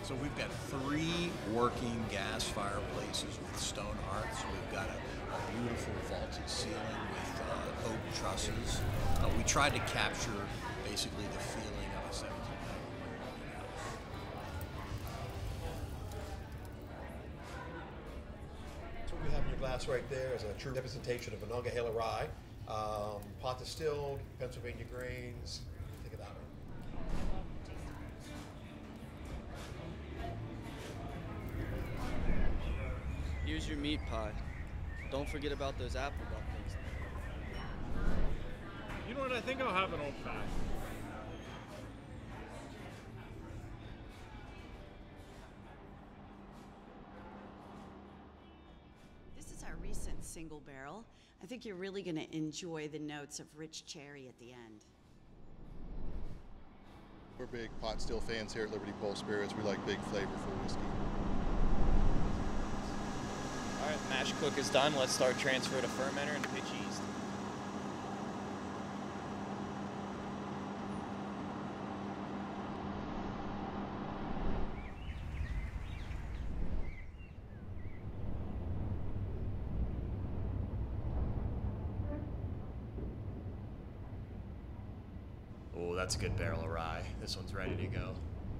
So we've got 3 working gas fireplaces with stone hearths. We've got a beautiful vaulted ceiling with oak trusses. We tried to capture basically the feeling of a 1700 house. So what we have in your glass right there is a true representation of Monongahela rye, pot distilled, Pennsylvania grains. Think of that one. Here's your meat pie. Don't forget about those apple dumplings. You know what? I think I'll have an old fashioned. This is our recent single barrel. I think you're really going to enjoy the notes of rich cherry at the end. We're big pot still fans here at Liberty Pole Spirits. We like big flavorful whiskey. All right, mash cook is done. Let's start transfer to fermenter and pitch yeast. Oh, that's a good barrel of rye. This one's ready to go.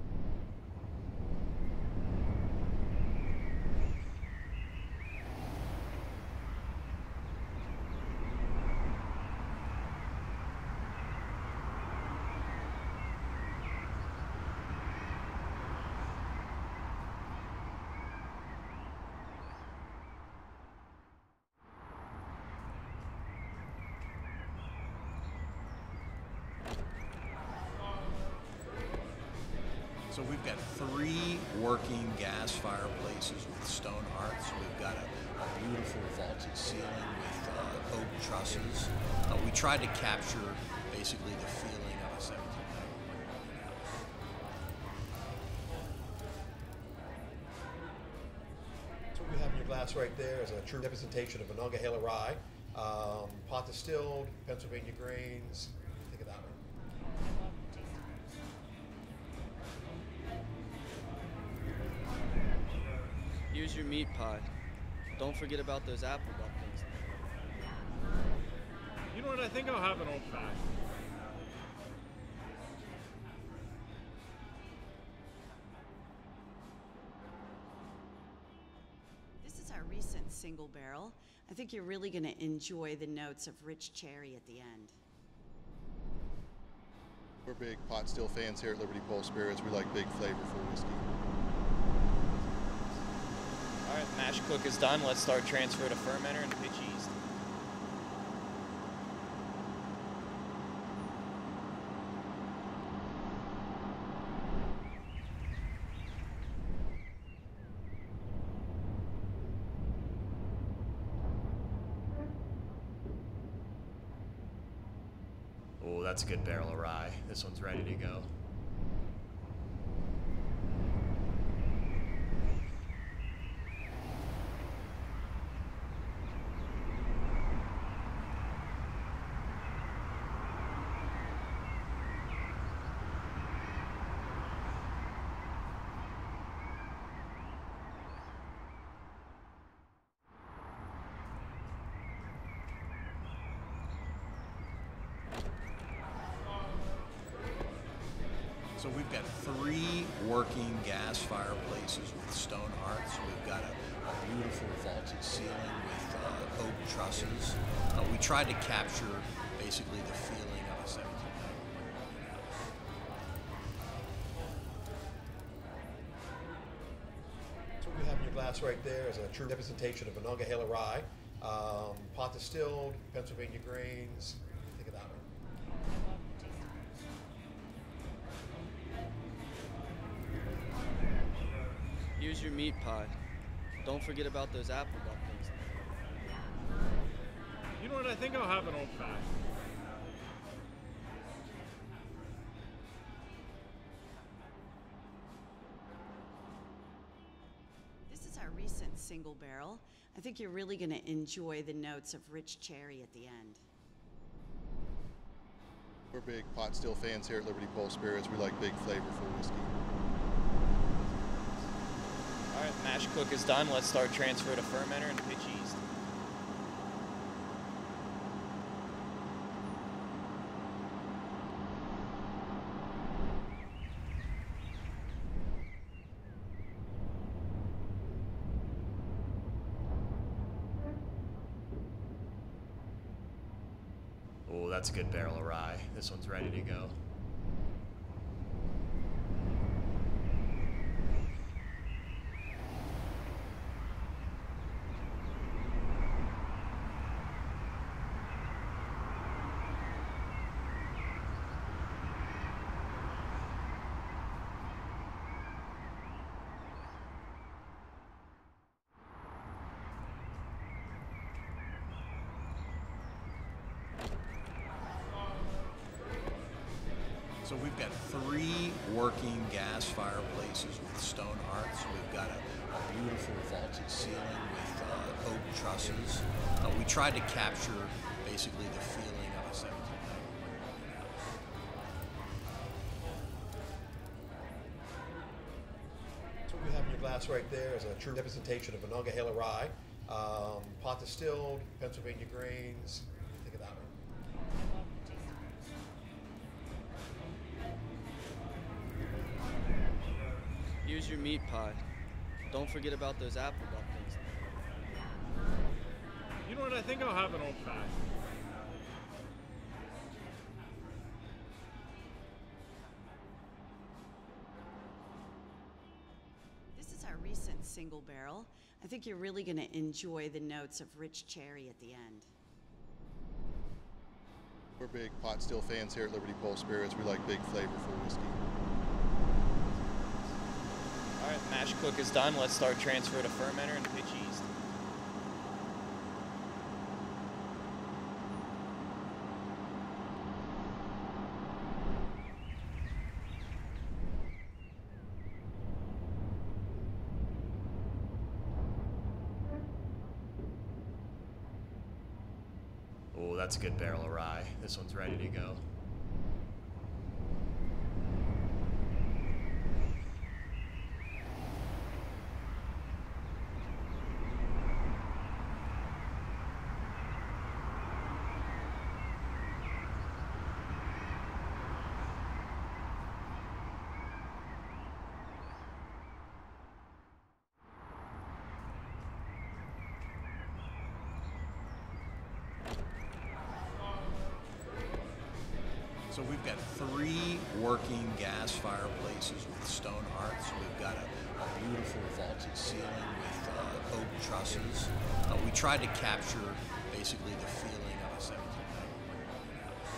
So we've got 3 working gas fireplaces with stone hearths. We've got a beautiful vaulted ceiling with oak trusses. We tried to capture basically the feeling of a 1700 house. So what we have in your glass right there is a true representation of Monongahela rye, pot distilled, Pennsylvania grains. Think of that one. Here's your meat pie. Don't forget about those apple dumplings. You know what? I think I'll have an old fashioned. This is our recent single barrel. I think you're really going to enjoy the notes of rich cherry at the end. We're big pot still fans here at Liberty Pole Spirits. We like big flavorful whiskey. All right, mash cook is done. Let's start transfer to fermenter and pitch yeast. Oh, that's a good barrel of rye. This one's ready to go. So we've got 3 working gas fireplaces with stone hearths. We've got a beautiful vaulted ceiling with oak trusses. We tried to capture basically the feeling of a 1700 house. So what we have in your glass right there is a true representation of Monongahela rye, pot distilled, Pennsylvania grains. Think of that one. Here's your meat pie. Don't forget about those apple dumplings. You know what? I think I'll have an old fashioned. This is our recent single barrel. I think you're really going to enjoy the notes of rich cherry at the end. We're big pot still fans here at Liberty Pole Spirits. We like big flavorful whiskey. All right, mash cook is done. Let's start transfer to fermenter and pitch yeast. Oh, that's a good barrel of rye. This one's ready to go. So we've got 3 working gas fireplaces with stone hearths. We've got a beautiful vaulted ceiling with oak trusses. We tried to capture basically the feeling of a 1700 house. So what we have in your glass right there is a true representation of Monongahela rye, pot distilled, Pennsylvania grains. Think of that one. Here's your meat pie. Don't forget about those apple dumplings. You know what? I think I'll have an old fashioned. This is our recent single barrel. I think you're really going to enjoy the notes of rich cherry at the end. We're big pot still fans here at Liberty Pole Spirits. We like big flavorful whiskey. All right, mash cook is done. Let's start transfer to fermenter and pitch yeast. Oh, that's a good barrel of rye. This one's ready to go. So we've got 3 working gas fireplaces with stone hearths. We've got a beautiful vaulted ceiling with oak trusses. We tried to capture basically the feeling of a 1700 house.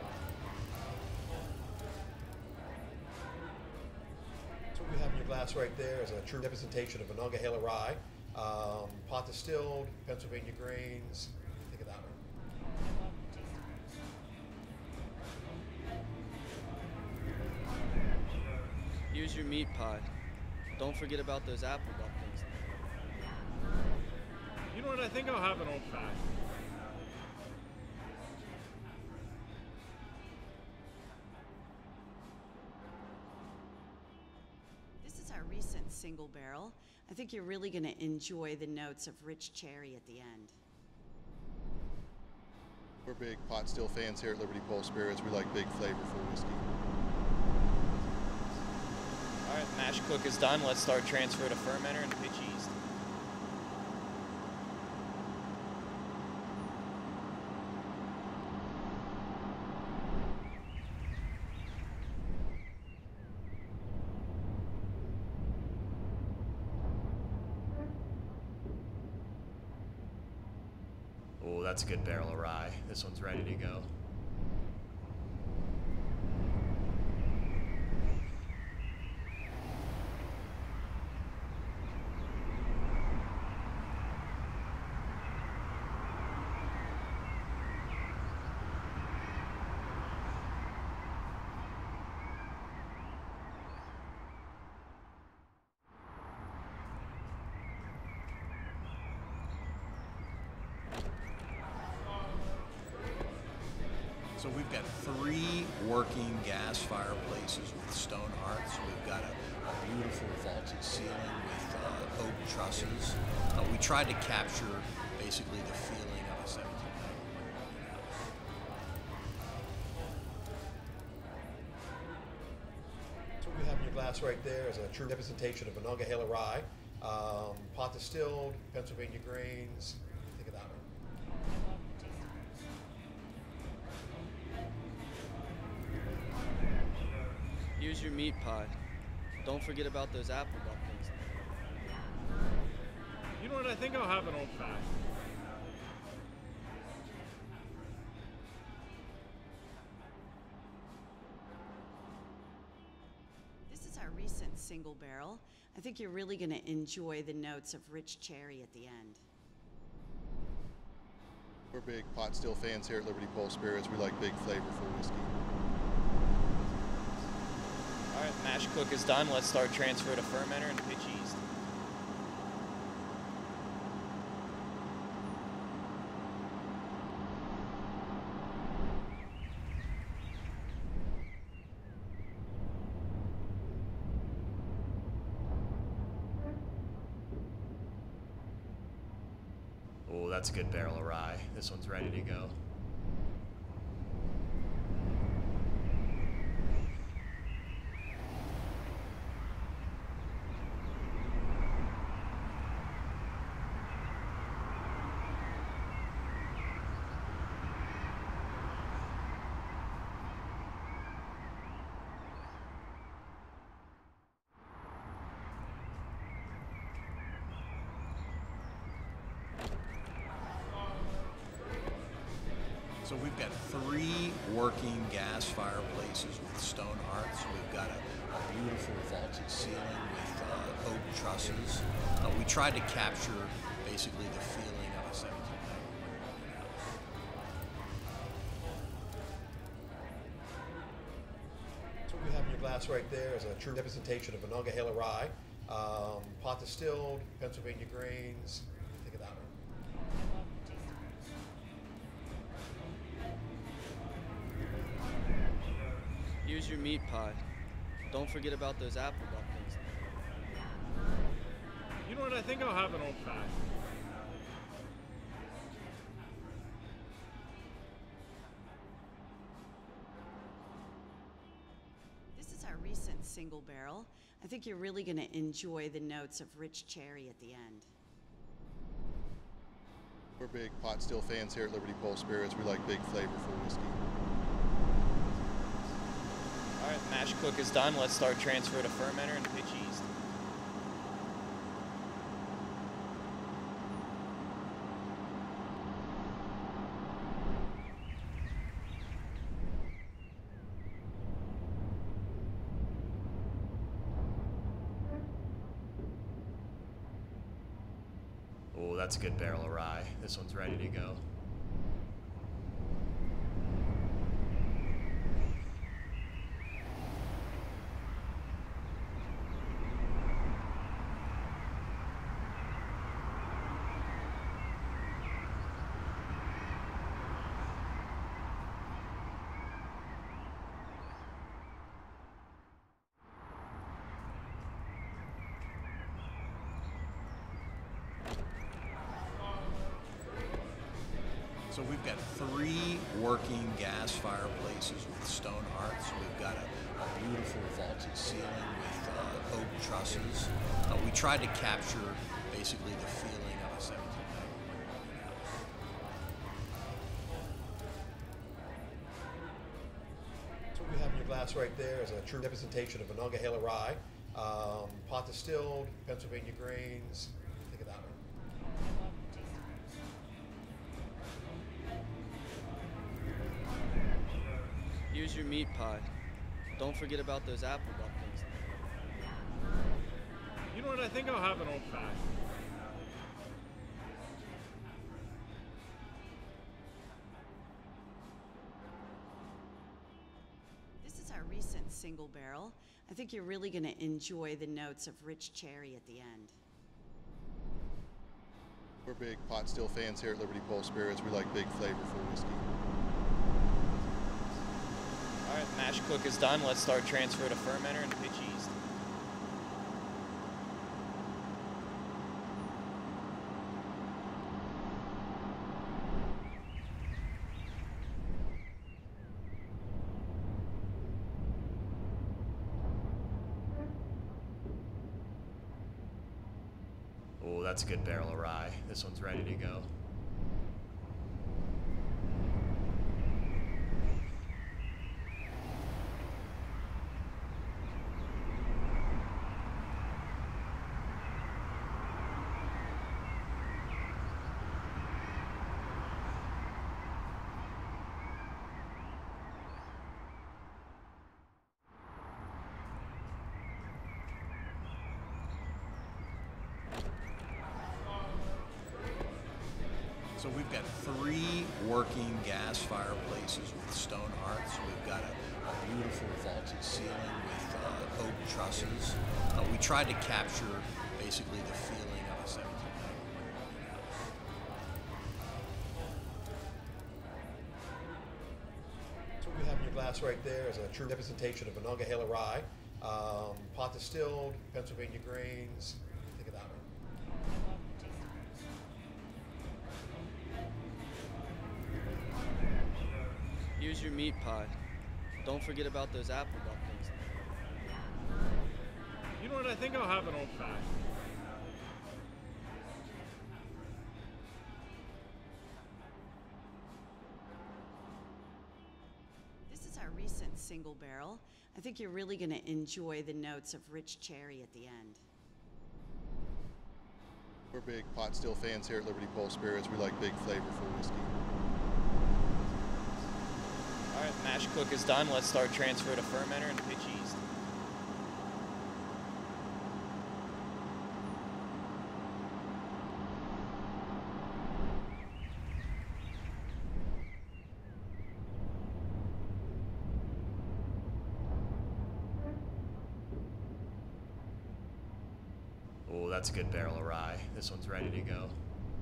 So what we have in your glass right there is a true representation of Monongahela rye, pot distilled, Pennsylvania grains. Think of that one. Here's your meat pie. Don't forget about those apple dumplings. You know what? I think I'll have an old fashioned. This is our recent single barrel. I think you're really going to enjoy the notes of rich cherry at the end. We're big pot still fans here at Liberty Pole Spirits. We like big flavorful whiskey. All right, mash cook is done. Let's start transfer to fermenter and pitch yeast. Oh, that's a good barrel of rye. This one's ready to go. So we've got 3 working gas fireplaces with stone hearths. We've got a beautiful vaulted ceiling with oak trusses. We tried to capture basically the feeling of a 1791 house. So what we have in your glass right there is a true representation of Monongahela rye, pot distilled, Pennsylvania grains. Think of that one. Here's your meat pie. Don't forget about those apple dumplings. You know what? I think I'll have an old fashioned. This is our recent single barrel. I think you're really going to enjoy the notes of rich cherry at the end. We're big pot still fans here at Liberty Pole Spirits. We like big flavorful whiskey. All right, mash cook is done. Let's start transfer to fermenter and pitch yeast. Oh, that's a good barrel of rye. This one's ready to go. So we've got 3 working gas fireplaces with stone hearths. We've got a beautiful vaulted ceiling with oak trusses. We tried to capture basically the feeling of a 1791 house. So what we have in your glass right there is a true representation of Monongahela rye, pot distilled, Pennsylvania grains. Think of that one. Here's your meat pie. Don't forget about those apple dumplings. You know what? I think I'll have an old fashioned. This is our recent single barrel. I think you're really going to enjoy the notes of rich cherry at the end. We're big pot still fans here at Liberty Pole Spirits. We like big flavorful whiskey. All right, mash cook is done. Let's start transfer to fermenter and pitch yeast. Oh, that's a good barrel of rye. This one's ready to go. So we've got 3 working gas fireplaces with stone hearths. We've got a beautiful vaulted ceiling with oak trusses. We tried to capture basically the feeling of a 1791 house. So what we have in your glass right there is a true representation of Monongahela rye, pot distilled, Pennsylvania grains. Think of that one. Here's your meat pie. Don't forget about those apple dumplings. You know what? I think I'll have an old fashioned. This is our recent single barrel. I think you're really going to enjoy the notes of rich cherry at the end. We're big pot still fans here at Liberty Pole Spirits. We like big flavorful whiskey. All right, mash cook is done. Let's start transfer to fermenter and pitch yeast. that's a good barrel of rye. This one's ready to go. So we've got 3 working gas fireplaces with stone hearths. We've got a beautiful vaulted ceiling with oak trusses. We tried to capture basically the feeling of a 1700 house. So what we have in your glass right there is a true representation of Monongahela rye, pot distilled, Pennsylvania grains. Think of that one. Here's your meat pie. Don't forget about those apple dumplings. You know what? I think I'll have an old fashioned. This is our recent single barrel. I think you're really going to enjoy the notes of rich cherry at the end. We're big pot still fans here at Liberty Pole Spirits. We like big flavorful whiskey. All right, mash cook is done. Let's start transfer to fermenter and pitch yeast. Oh, that's a good barrel of rye. This one's ready to go.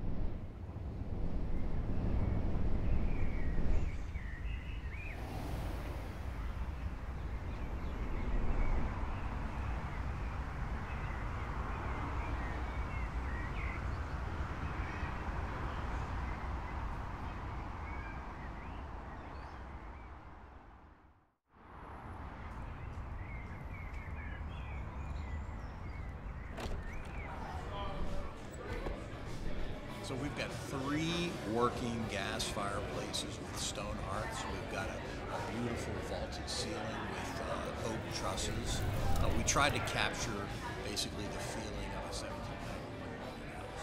So we've got 3 working gas fireplaces with stone hearths. We've got a beautiful vaulted ceiling with oak trusses. We tried to capture basically the feeling of a 1700 house.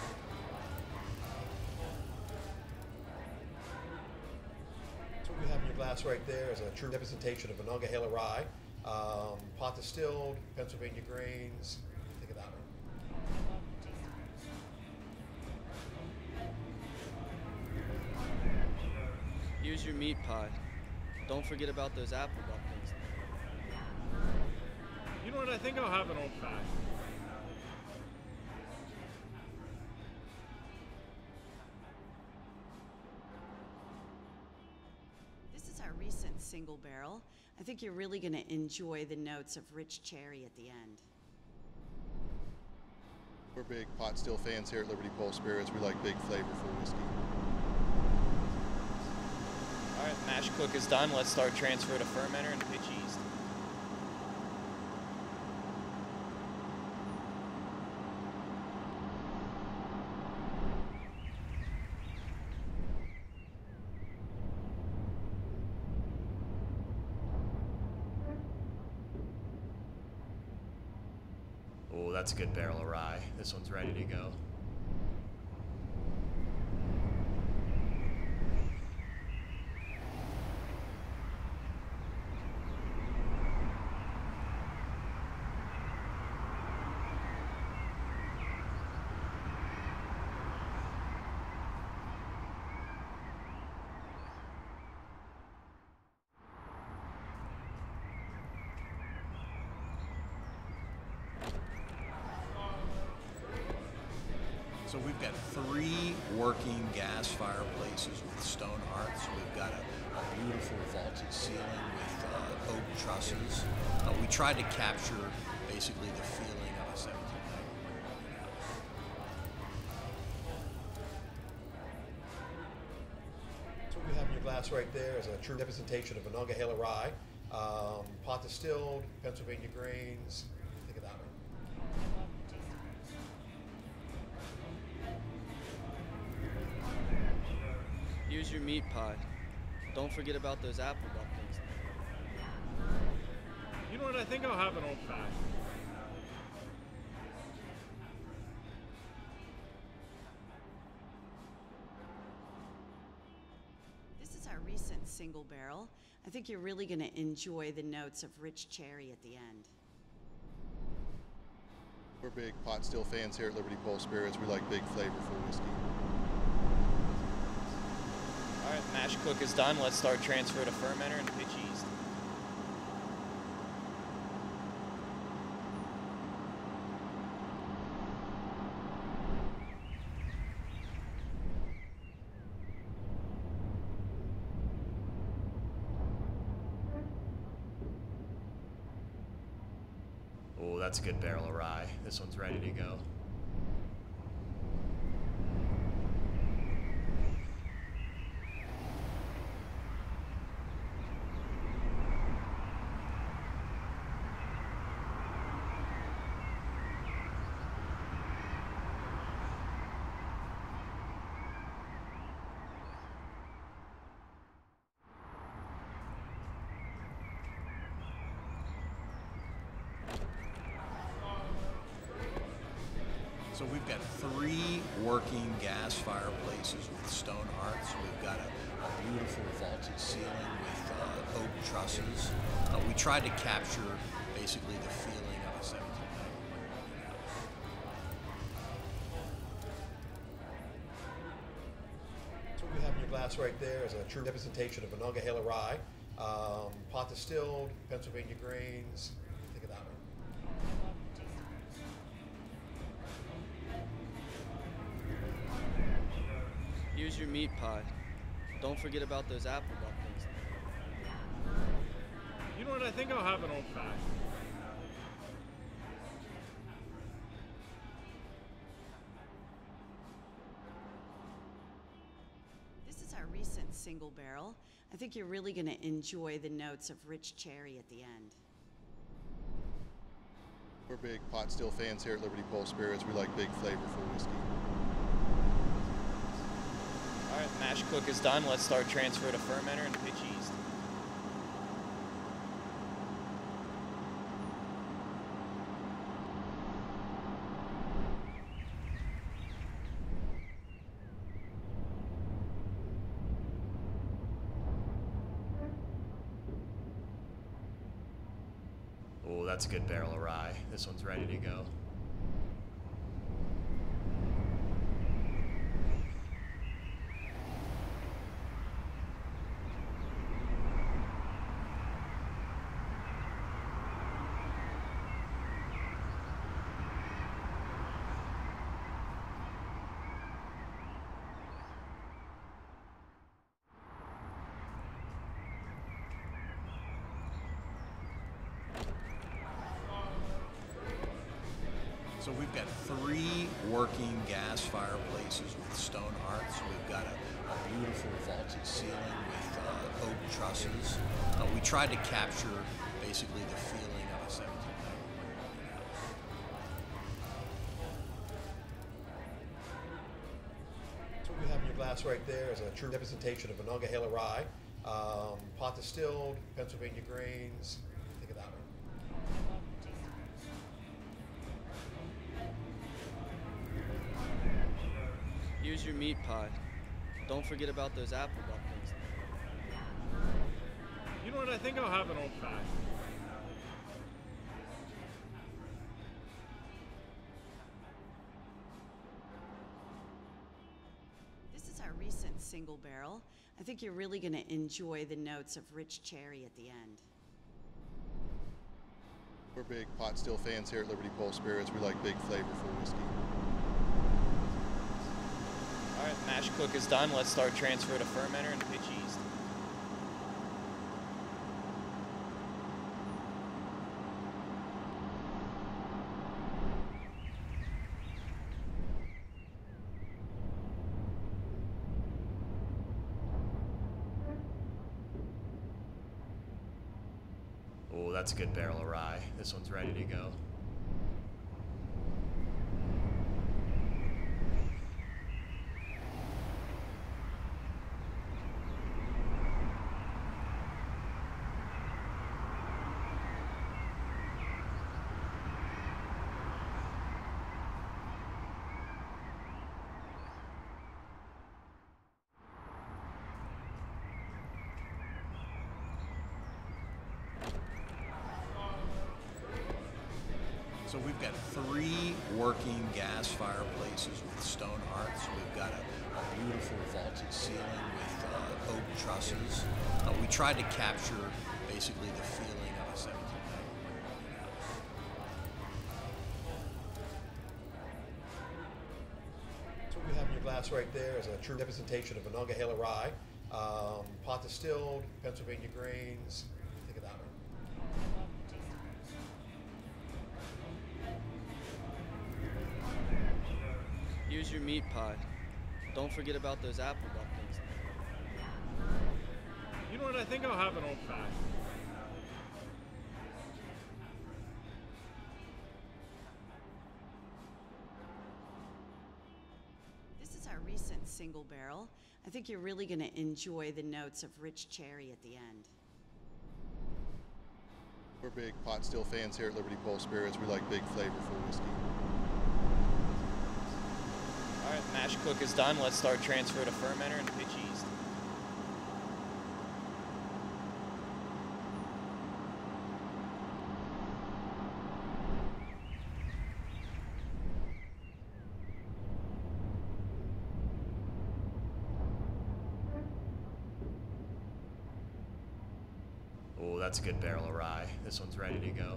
So what we have in your glass right there is a true representation of Monongahela rye, pot distilled, Pennsylvania grains. Think of that one. Here's your meat pie. Don't forget about those apple dumplings. You know what? I think I'll have an old fashioned. This is our recent single barrel. I think you're really going to enjoy the notes of rich cherry at the end. We're big pot still fans here at Liberty Pole Spirits. We like big flavorful whiskey. All right, mash cook is done. Let's start transfer to fermenter and pitch yeast. Oh, that's a good barrel of rye. This one's ready to go. So we've got 3 working gas fireplaces with stone hearths. We've got a beautiful vaulted ceiling with oak trusses. We tried to capture basically the feeling of a 1700 house. So what we have in your glass right there is a true representation of Monongahela rye, pot distilled, Pennsylvania grains. Think of that one. Here's your meat pie. Don't forget about those apple dumplings. You know what? I think I'll have an old fashioned. This is our recent single barrel. I think you're really going to enjoy the notes of rich cherry at the end. We're big pot still fans here at Liberty Pole Spirits. We like big flavorful whiskey. All right, mash cook is done. Let's start transfer to fermenter and pitch yeast. Oh, that's a good barrel of rye. This one's ready to go. So we've got 3 working gas fireplaces with stone hearths. We've got a beautiful vaulted ceiling with oak trusses. We tried to capture basically the feeling of a 1790s house. So what we have in your glass right there is a true representation of Monongahela rye, pot distilled, Pennsylvania grains. Think of that one. Here's your meat pie. Don't forget about those apple dumplings. You know what? I think I'll have an old fashioned. This is our recent single barrel. I think you're really going to enjoy the notes of rich cherry at the end. We're big pot still fans here at Liberty Pole Spirits. We like big flavorful whiskey. All right, mash cook is done. Let's start transfer to fermenter and pitch yeast. Oh, that's a good barrel of rye. This one's ready to go. So we've got 3 working gas fireplaces with stone hearths. We've got a beautiful vaulted ceiling with oak trusses. We tried to capture basically the feeling of a 1790s house. So what we have in your glass right there is a true representation of Monongahela rye, pot distilled, Pennsylvania grains. Think of that one. Here's your meat pie. Don't forget about those apple dumplings. You know what? I think I'll have an old fashioned. This is our recent single barrel. I think you're really going to enjoy the notes of rich cherry at the end. We're big pot still fans here at Liberty Pole Spirits. We like big flavorful whiskey. All right, mash cook is done. Let's start transfer to fermenter and pitch yeast. Oh, that's a good barrel of rye. This one's ready to go. So we've got 3 working gas fireplaces with stone hearths. We've got a beautiful vaulted ceiling with oak trusses. We tried to capture basically the feeling of a 1700 house. So what we have in your glass right there is a true representation of Monongahela rye, pot distilled, Pennsylvania grains. Think of that one. Here's your meat pie. Don't forget about those apple dumplings. You know what? I think I'll have an old fashioned. This is our recent single barrel. I think you're really going to enjoy the notes of rich cherry at the end. We're big pot still fans here at Liberty Pole Spirits. We like big flavorful whiskey. All right, mash cook is done. Let's start transfer to fermenter and pitch yeast. Oh, that's a good barrel of rye. This one's ready to go.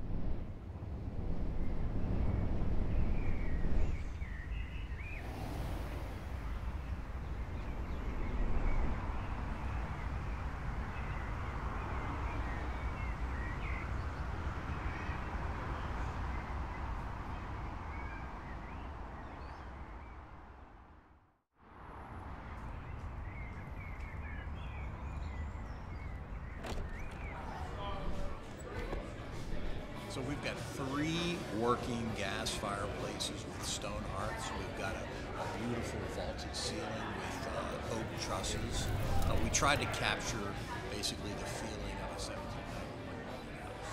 So we've got 3 working gas fireplaces with stone hearths. We've got a beautiful vaulted ceiling with oak trusses. We tried to capture basically the feeling of a 1700 house.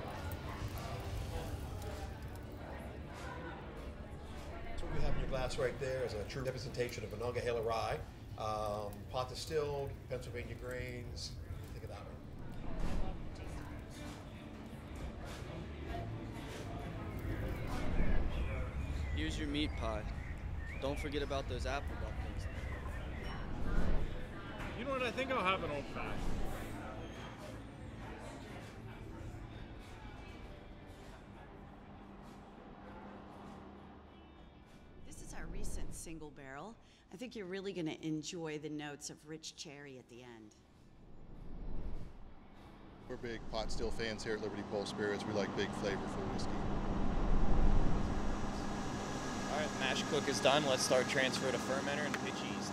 So what we have in your glass right there is a true representation of Monongahela rye, pot distilled, Pennsylvania grains. Think of that one. Here's your meat pie. Don't forget about those apple dumplings. You know what? I think I'll have an old fashioned. This is our recent single barrel. I think you're really going to enjoy the notes of rich cherry at the end. We're big pot still fans here at Liberty Pole Spirits. We like big flavorful whiskey. All right, mash cook is done. Let's start transfer to fermenter and pitch yeast.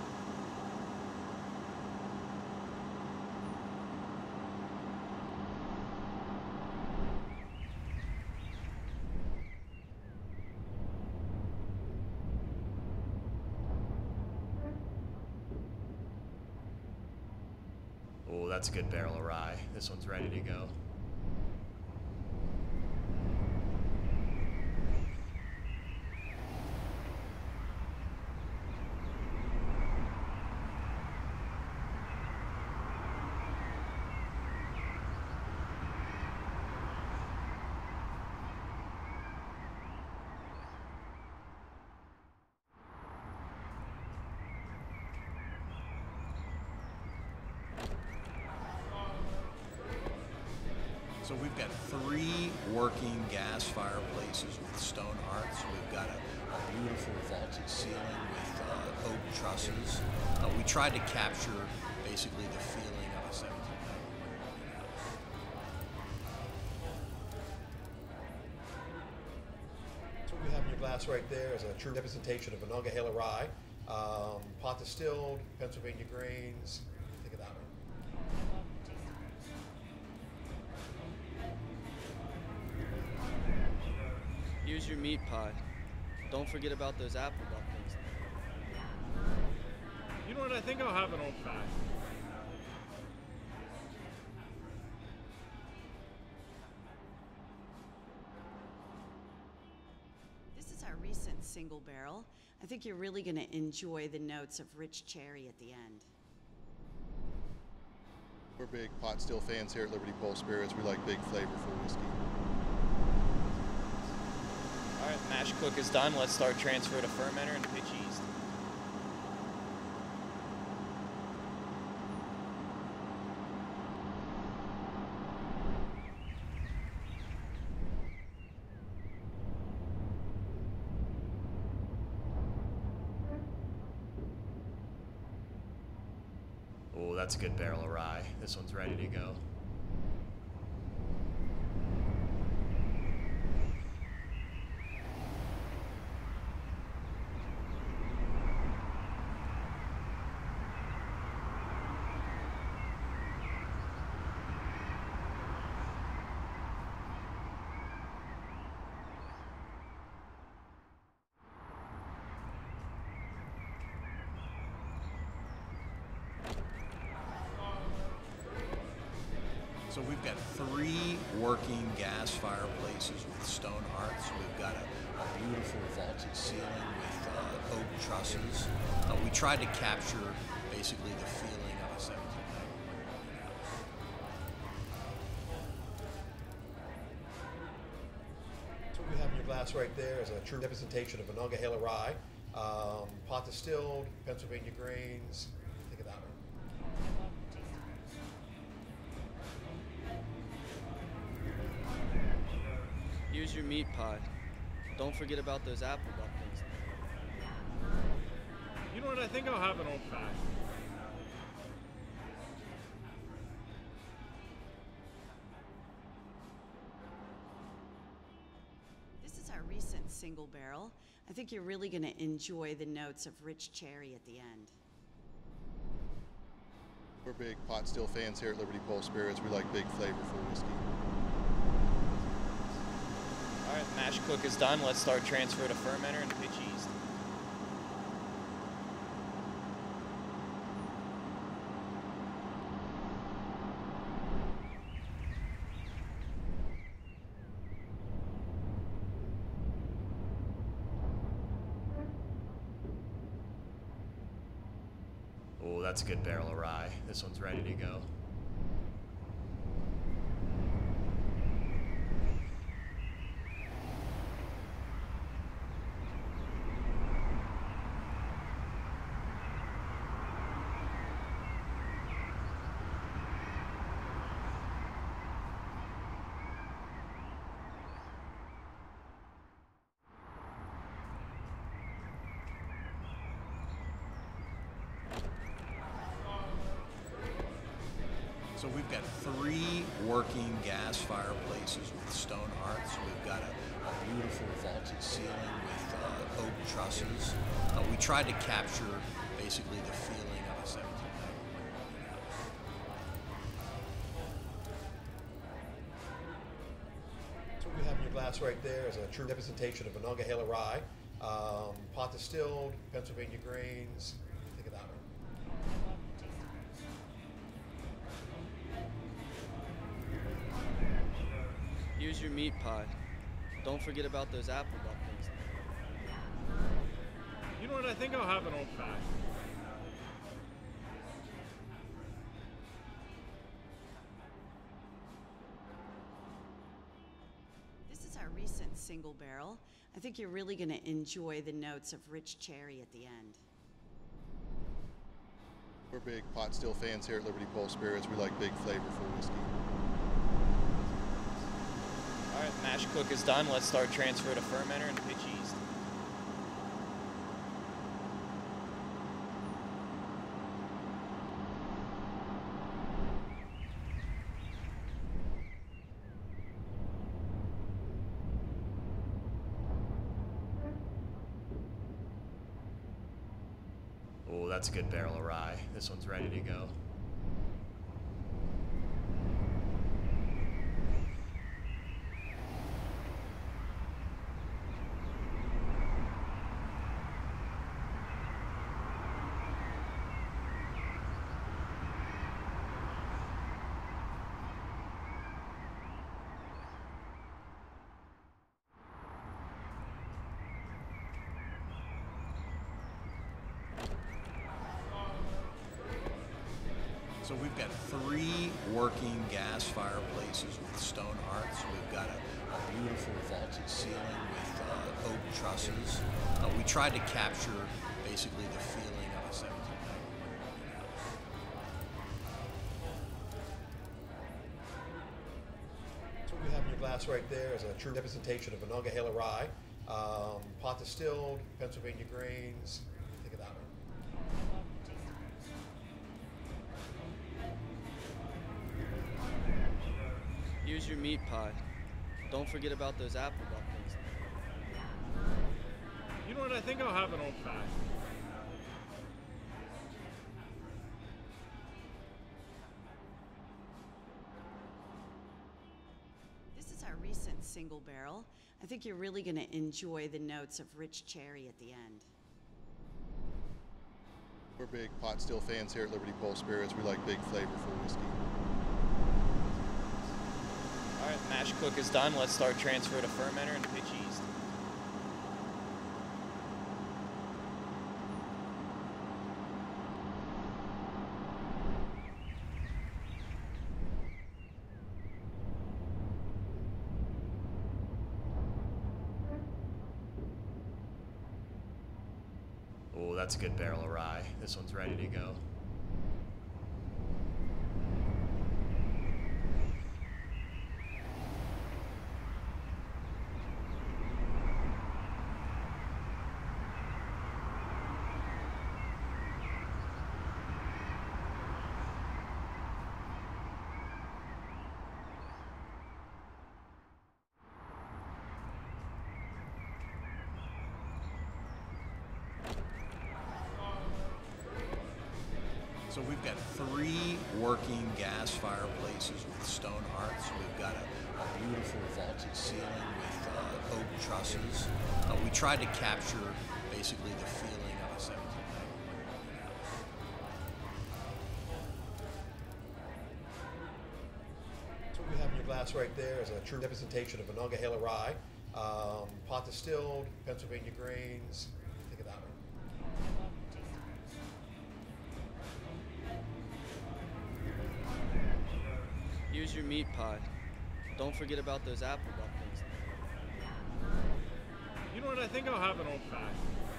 Oh, that's a good barrel of rye. This one's ready to go. So we've got 3 working gas fireplaces with stone hearths. We've got a beautiful vaulted ceiling with oak trusses. We tried to capture basically the feeling of a 1700 house. So what we have in your glass right there is a true representation of Monongahela rye, pot distilled, Pennsylvania grains. Think of that one. Here's your meat pie. Don't forget about those apple dumplings. You know what? I think I'll have an old fashioned. This is our recent single barrel. I think you're really going to enjoy the notes of rich cherry at the end. We're big pot still fans here at Liberty Pole Spirits. We like big flavorful whiskey. All right, mash cook is done. Let's start transfer to fermenter and pitch yeast. Oh, that's a good barrel of rye. This one's ready to go. So we've got 3 working gas fireplaces with stone hearths. We've got a beautiful vaulted ceiling with oak trusses. We tried to capture basically the feeling of a 1700 house. So what we have in your glass right there is a true representation of Monongahela rye, pot distilled, Pennsylvania grains. Think of that one. Here's your meat pie. Don't forget about those apple ducklings. You know what? I think I'll have an old fashioned. This is our recent single barrel. I think you're really going to enjoy the notes of rich cherry at the end. We're big pot still fans here at Liberty Pole Spirits. We like big flavorful whiskey. All right, mash cook is done. Let's start transfer to fermenter and pitch yeast. Oh, that's a good barrel of rye. This one's ready to go. So we've got 3 working gas fireplaces with stone hearths. We've got a beautiful vaulted ceiling with oak trusses. We tried to capture basically the feeling of a 1700 house. So what we have in your glass right there is a true representation of Monongahela rye, pot distilled, Pennsylvania grains. Think of that one. Here's your meat pie. Don't forget about those apple ducklings. You know what? I think I'll have an old fashioned. This is our recent single barrel. I think you're really going to enjoy the notes of rich cherry at the end. We're big pot still fans here at Liberty Pole Spirits. We like big flavorful whiskey. All right, mash cook is done. Let's start transfer to fermenter and pitch yeast. Oh, that's a good barrel of rye. This one's ready to go. So we've got 3 working gas fireplaces with stone hearths. We've got a beautiful vaulted ceiling with oak trusses. We tried to capture basically the feeling of a 1700 house. So what we have in your glass right there is a true representation of Monongahela rye, pot distilled, Pennsylvania grains. Think of that one. Here's your meat pie. Don't forget about those apple dumplings. You know what? I think I'll have an old fashioned. This is our recent single barrel. I think you're really going to enjoy the notes of rich cherry at the end. We're big pot still fans here at Liberty Pole Spirits. We like big flavorful whiskey. All right, mash cook is done. Let's start transfer to fermenter and pitch yeast. Oh, that's a good barrel of rye. This one's ready to go. So we've got 3 working gas fireplaces with stone hearths. We've got a beautiful vaulted ceiling with oak trusses. We tried to capture basically the feeling of a 1700 house. So what we have in your glass right there is a true representation of Monongahela rye, pot distilled, Pennsylvania grains. Think of that one. Here's your meat pie. Don't forget about those apple dumplings. You know what? I think I'll have an old fashioned.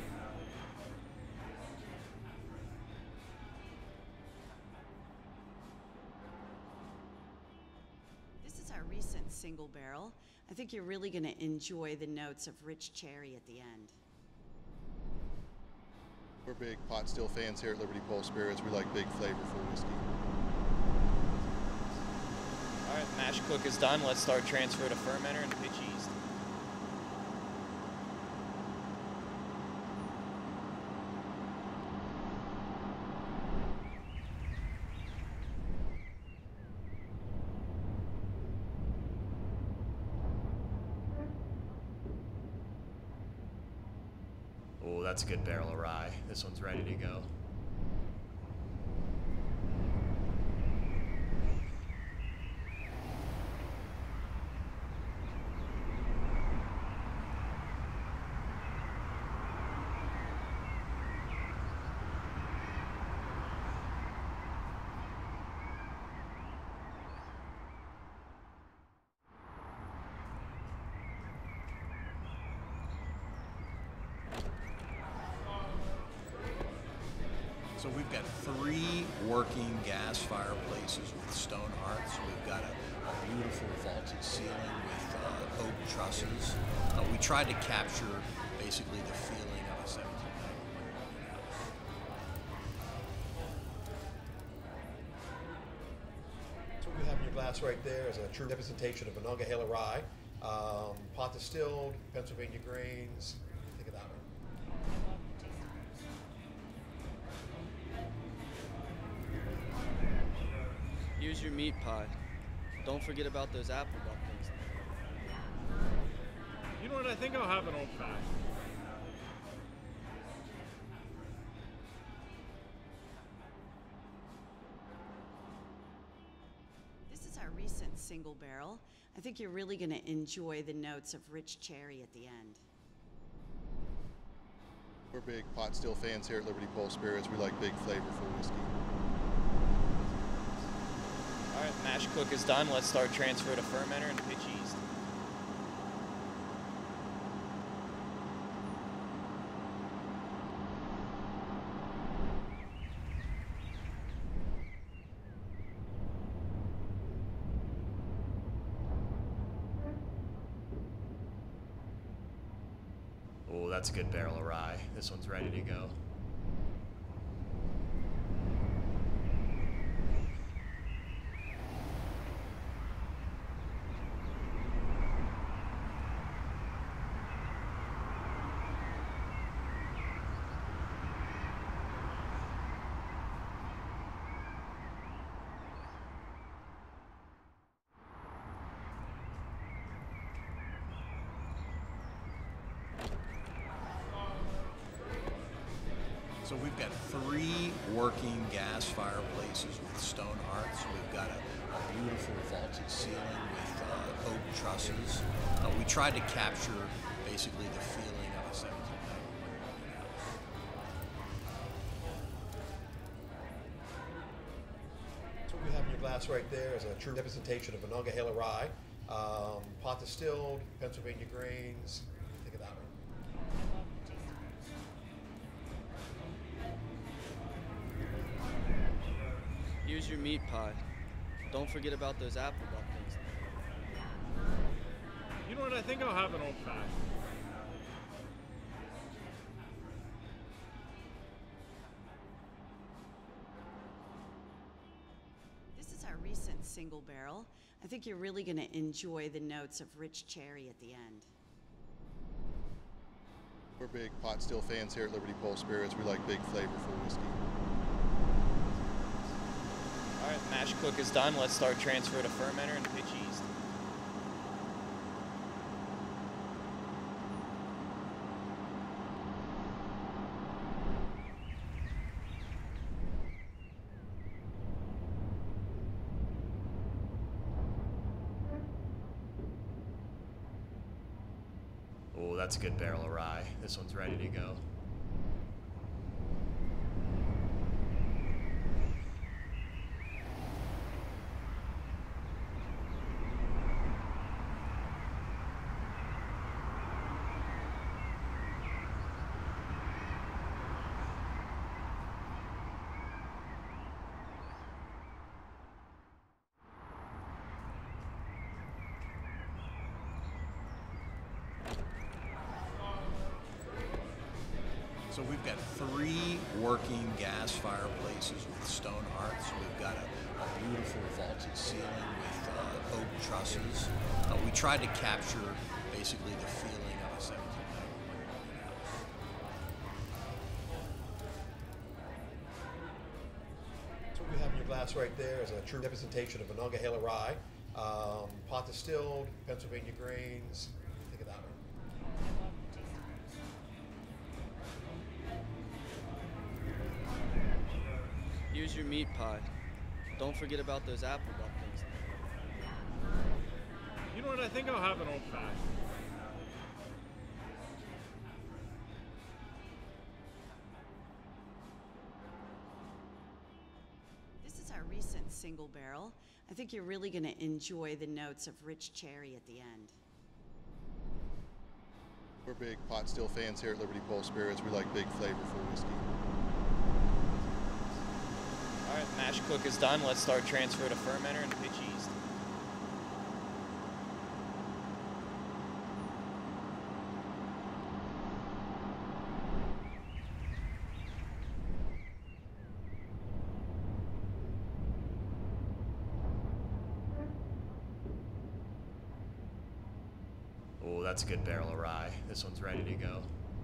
This is our recent single barrel. I think you're really going to enjoy the notes of rich cherry at the end. We're big pot still fans here at Liberty Pole Spirits. We like big flavorful whiskey. All right, mash cook is done. Let's start transfer to fermenter and pitch yeast. Oh, that's a good barrel of rye. This one's ready to go. So we've got 3 working gas fireplaces with stone hearths. We've got a beautiful vaulted ceiling with oak trusses. We tried to capture basically the feeling of a 1700 house. So what we have in your glass right there is a true representation of Monongahela rye, pot distilled, Pennsylvania grains. Think of that one. Here's your meat pie. Don't forget about those apple dumplings. You know what? I think I'll have an old fashioned. This is our recent single barrel. I think you're really going to enjoy the notes of rich cherry at the end. We're big pot still fans here at Liberty Pole Spirits. We like big flavorful whiskey. All right, mash cook is done. Let's start transfer to fermenter and pitch yeast. that's a good barrel of rye. This one's ready to go. So we've got 3 working gas fireplaces with stone hearths. We've got a beautiful vaulted ceiling with oak trusses. We tried to capture basically the feeling of a 1700 house. So what we have in your glass right there is a true representation of Monongahela rye, pot distilled, Pennsylvania grains. Think of that one. Here's your meat pie. Don't forget about those apple dumplings. You know what? I think I'll have an old fashioned. This is our recent single barrel. I think you're really going to enjoy the notes of rich cherry at the end. We're big pot still fans here at Liberty Pole Spirits. We like big flavorful whiskey. All right, mash cook is done. Let's start transfer to fermenter and pitch yeast. Oh, that's a good barrel of rye. This one's ready to go. So we've got 3 working gas fireplaces with stone hearths. We've got a beautiful vaulted ceiling with oak trusses. We tried to capture basically the feeling of a 1700 house. So what we have in your glass right there is a true representation of Monongahela rye, pot distilled, Pennsylvania grains. Think of that one. Here's your meat pie. Don't forget about those apple dumplings. You know what? I think I'll have an old fashioned. This is our recent single barrel. I think you're really going to enjoy the notes of rich cherry at the end. We're big pot still fans here at Liberty Pole Spirits. We like big flavorful whiskey. All right, mash cook is done. Let's start transfer to fermenter and pitch yeast. Oh, that's a good barrel of rye. This one's ready to go.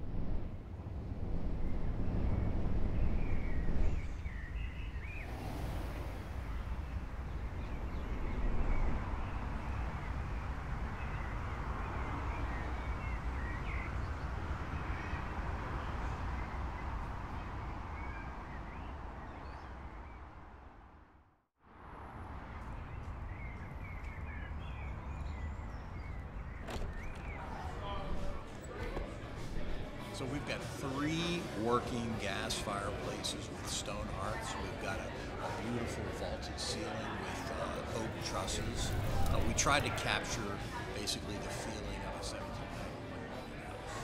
So we've got 3 working gas fireplaces with stone hearths. We've got a beautiful vaulted ceiling with oak trusses. We tried to capture basically the feeling of a 1700 house.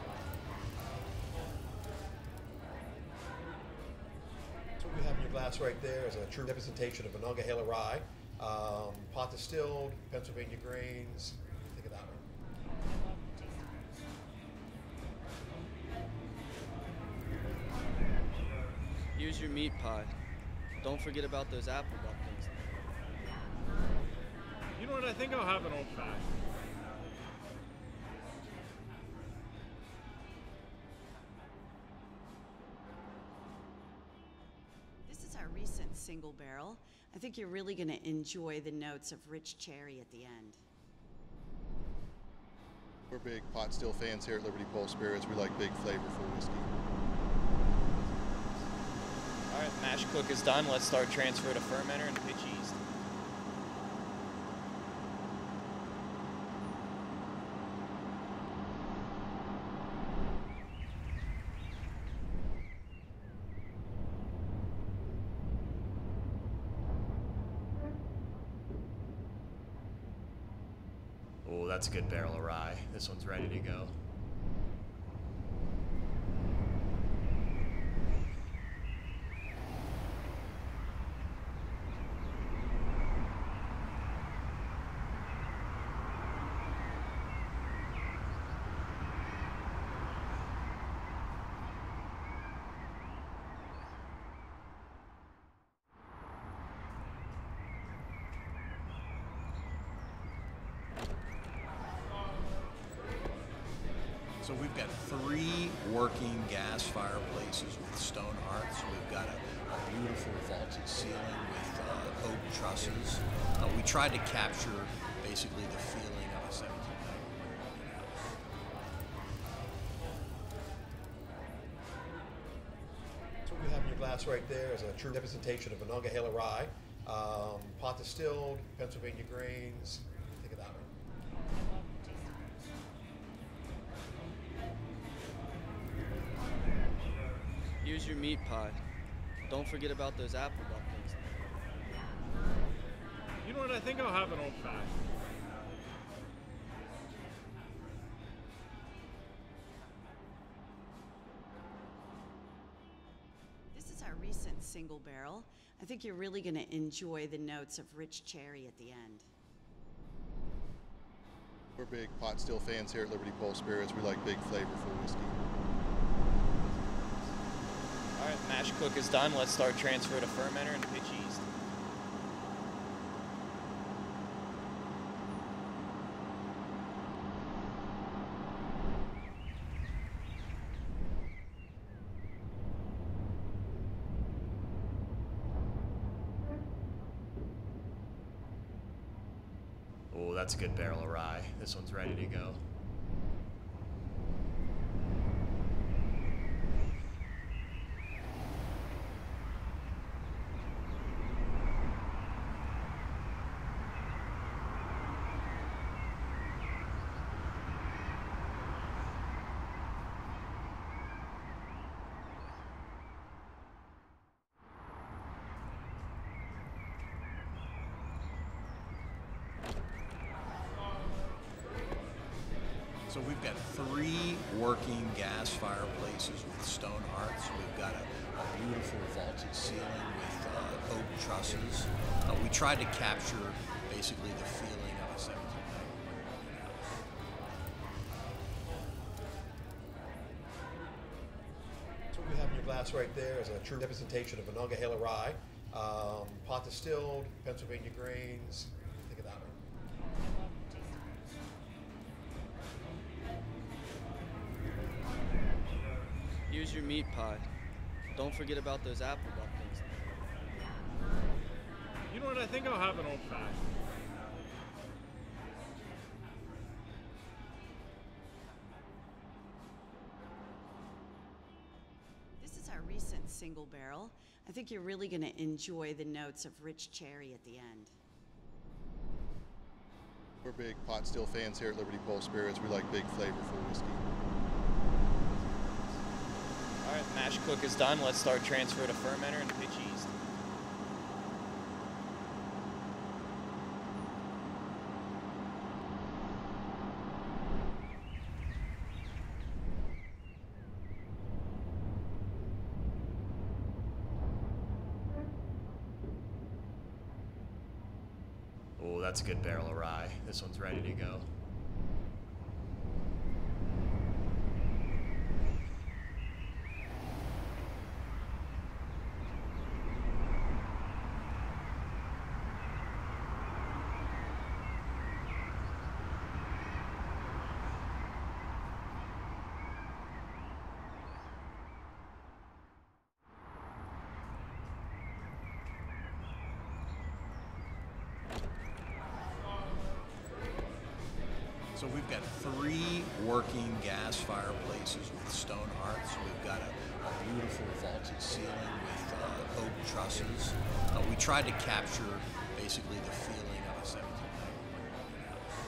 So what we have in your glass right there is a true representation of Monongahela rye, pot distilled, Pennsylvania grains. Think of that one. Here's your meat pie. Don't forget about those apple dumplings. You know what? I think I'll have an old fashioned. This is our recent single barrel. I think you're really going to enjoy the notes of rich cherry at the end. We're big pot still fans here at Liberty Pole Spirits. We like big flavorful whiskey. All right, mash cook is done. Let's start transfer to fermenter and pitch yeast. Oh, that's a good barrel of rye. This one's ready to go. So we've got 3 working gas fireplaces with stone hearths. We've got a beautiful vaulted ceiling with oak trusses. We tried to capture basically the feeling of a 1700 house. So what you have in your glass right there is a true representation of Monongahela rye, pot distilled, Pennsylvania grains. Think of that one. Here's your meat pie. Don't forget about those apple dumplings. You know what? I think I'll have an old fashioned. This is our recent single barrel. I think you're really going to enjoy the notes of rich cherry at the end. We're big pot still fans here at Liberty Pole Spirits. We like big flavorful whiskey. All right, mash cook is done. Let's start transfer to fermenter and pitch yeast. Oh, that's a good barrel of rye. This one's ready to go. So we've got 3 working gas fireplaces with stone hearths. We've got a beautiful vaulted ceiling with oak trusses. We tried to capture basically the feeling of a 1700 house. So what you have in your glass right there is a true representation of Monongahela rye, pot distilled, Pennsylvania grains. Think of that one. Here's your meat pie. Don't forget about those apple dumplings. You know what? I think I'll have an old fashioned. This is our recent single barrel. I think you're really going to enjoy the notes of rich cherry at the end. We're big pot still fans here at Liberty Pole Spirits. We like big flavorful whiskey. All right, mash cook is done. Let's start transfer to fermenter and pitch yeast. Oh, that's a good barrel of rye. This one's ready to go. So we've got 3 working gas fireplaces with stone hearths. We've got a beautiful vaulted ceiling with oak trusses. We tried to capture basically the feeling of a 1700 house.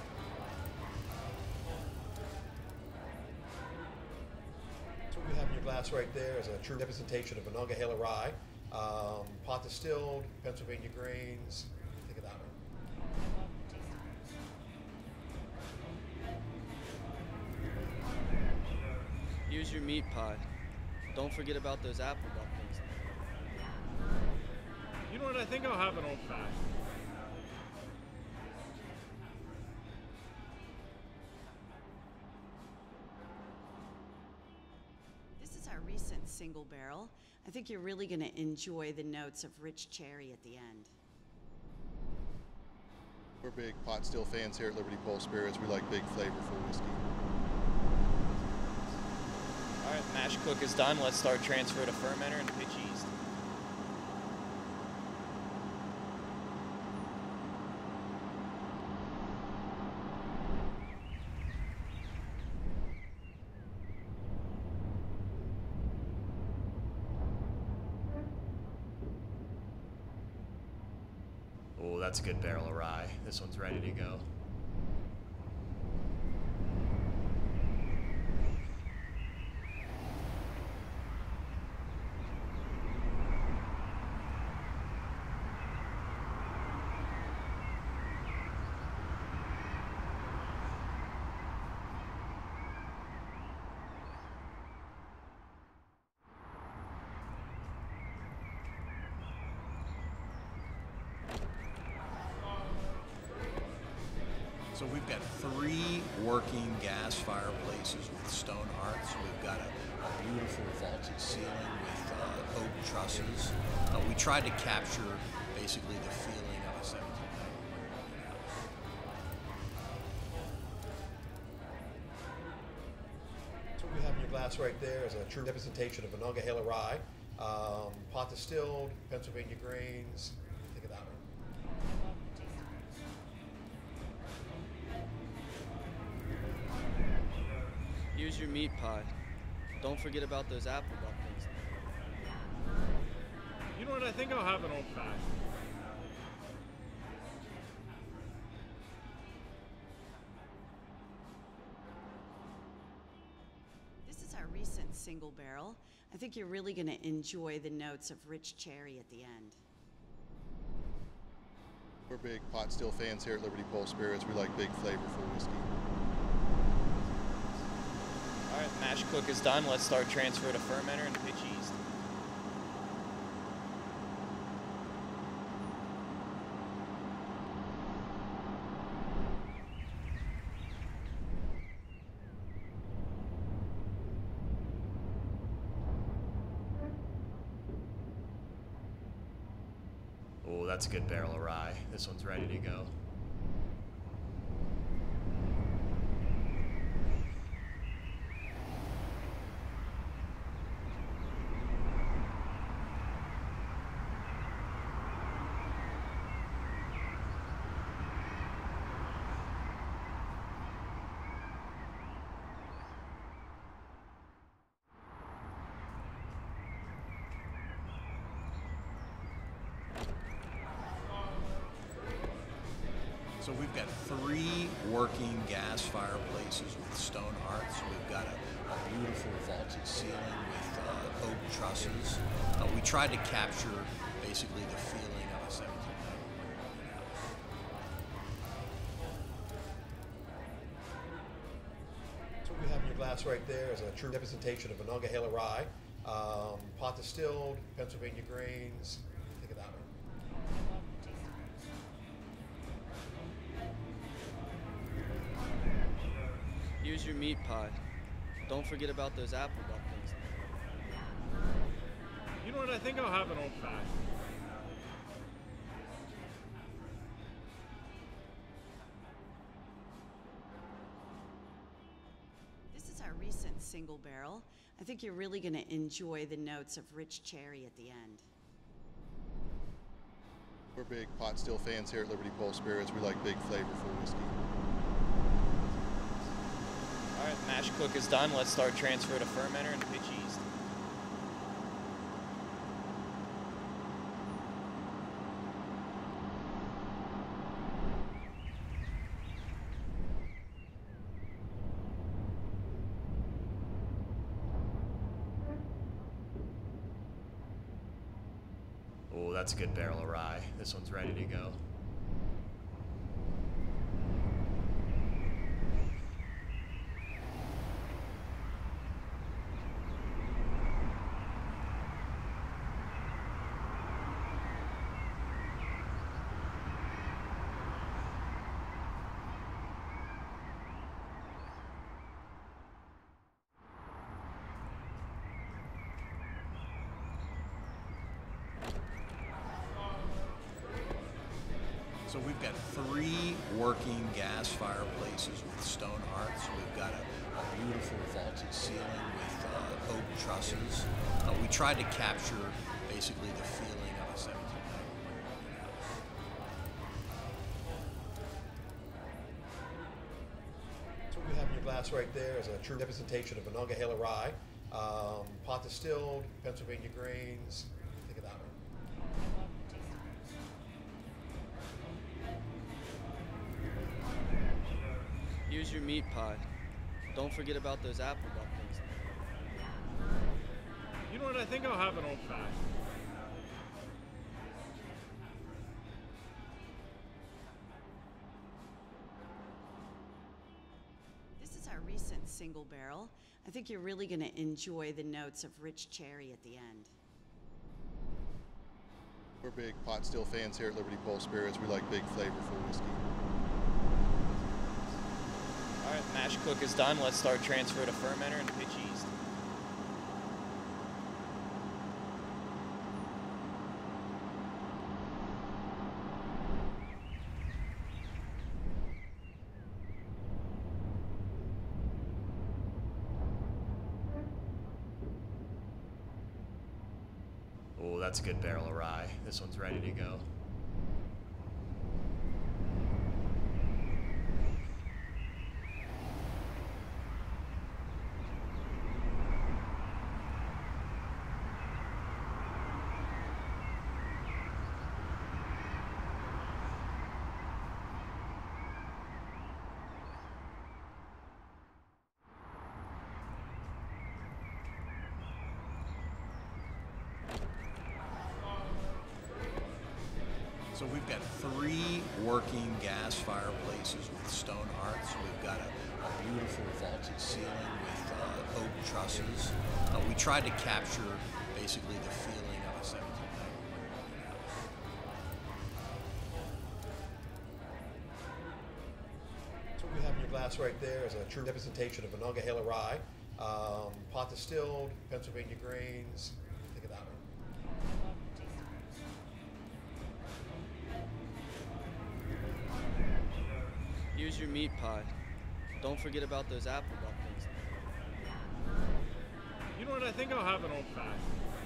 So what we have in your glass right there is a true representation of Monongahela rye, pot distilled, Pennsylvania grains. Think of that one. Here's your meat pie. Don't forget about those apple dumplings. You know what? I think I'll have an old fashioned. This is our recent single barrel. I think you're really going to enjoy the notes of rich cherry at the end. We're big pot still fans here at Liberty Pole Spirits. We like big flavorful whiskey. All right, mash cook is done. Let's start transfer to fermenter and pitch yeast. Oh, that's a good barrel of rye. This one's ready to go. So we've got 3 working gas fireplaces with stone hearths. We've got a beautiful vaulted ceiling with oak trusses. We tried to capture basically the feeling of a 1700 house. So what we have in your glass right there is a true representation of Monongahela rye, pot distilled, Pennsylvania grains. Think of that one. Here's your meat pie. Don't forget about those apple dumplings. You know what? I think I'll have an old fashioned. This is our recent single barrel. I think you're really going to enjoy the notes of rich cherry at the end. We're big pot still fans here at Liberty Pole Spirits. We like big flavorful whiskey. All right, mash cook is done. Let's start transfer to fermenter and pitch yeast. Oh, that's a good barrel of rye. This one's ready to go. So we've got 3 working gas fireplaces with stone hearths. We've got a beautiful vaulted ceiling with oak trusses. We tried to capture basically the feeling of a 1700 house. So what we have in your glass right there is a true representation of Monongahela rye, pot distilled, Pennsylvania grains. Think of that one. Here's your meat pie. Don't forget about those apple dumplings. You know what? I think I'll have an old fashioned. This is our recent single barrel. I think you're really going to enjoy the notes of rich cherry at the end. We're big pot still fans here at Liberty Pole Spirits. We like big flavorful whiskey. All right, mash cook is done. Let's start transfer to fermenter and pitch yeast. Oh, that's a good barrel of rye. This one's ready to go. So we've got 3 working gas fireplaces with stone hearths. We've got a beautiful vaulted ceiling with oak trusses. We tried to capture basically the feeling of a 1700s. So what we have in your glass right there is a true representation of Monongahela rye, pot distilled, Pennsylvania grains. Think of that one. Here's your meat pie. Don't forget about those apple dumplings. You know what? I think I'll have an old fashioned. This is our recent single barrel. I think you're really going to enjoy the notes of rich cherry at the end. We're big pot still fans here at Liberty Pole Spirits. We like big flavorful whiskey. All right, mash cook is done. Let's start transfer to fermenter and pitch yeast. Oh, that's a good barrel of rye. This one's ready to go. So we've got 3 working gas fireplaces with stone hearths. We've got a beautiful vaulted ceiling with oak trusses. We tried to capture basically the feeling of a 1700s. So what we have in your glass right there is a true representation of Monongahela rye, pot distilled, Pennsylvania grains. Think of that one. Here's your meat pie. Don't forget about those apple dumplings. You know what? I think I'll have an old fashioned.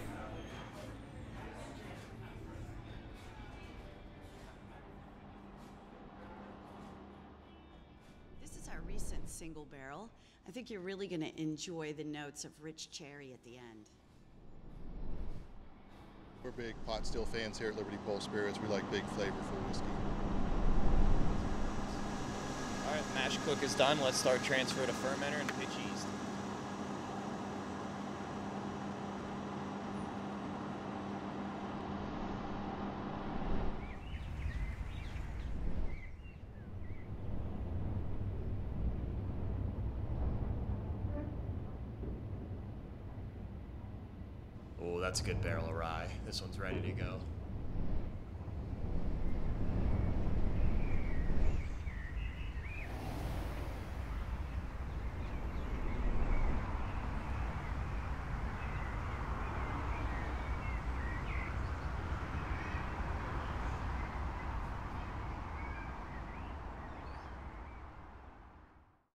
This is our recent single barrel. I think you're really going to enjoy the notes of rich cherry at the end. We're big pot still fans here at Liberty Pole Spirits. We like big flavorful whiskey. All right, mash cook is done. Let's start transfer to fermenter and pitch yeast. Oh, that's a good barrel of rye. This one's ready to go.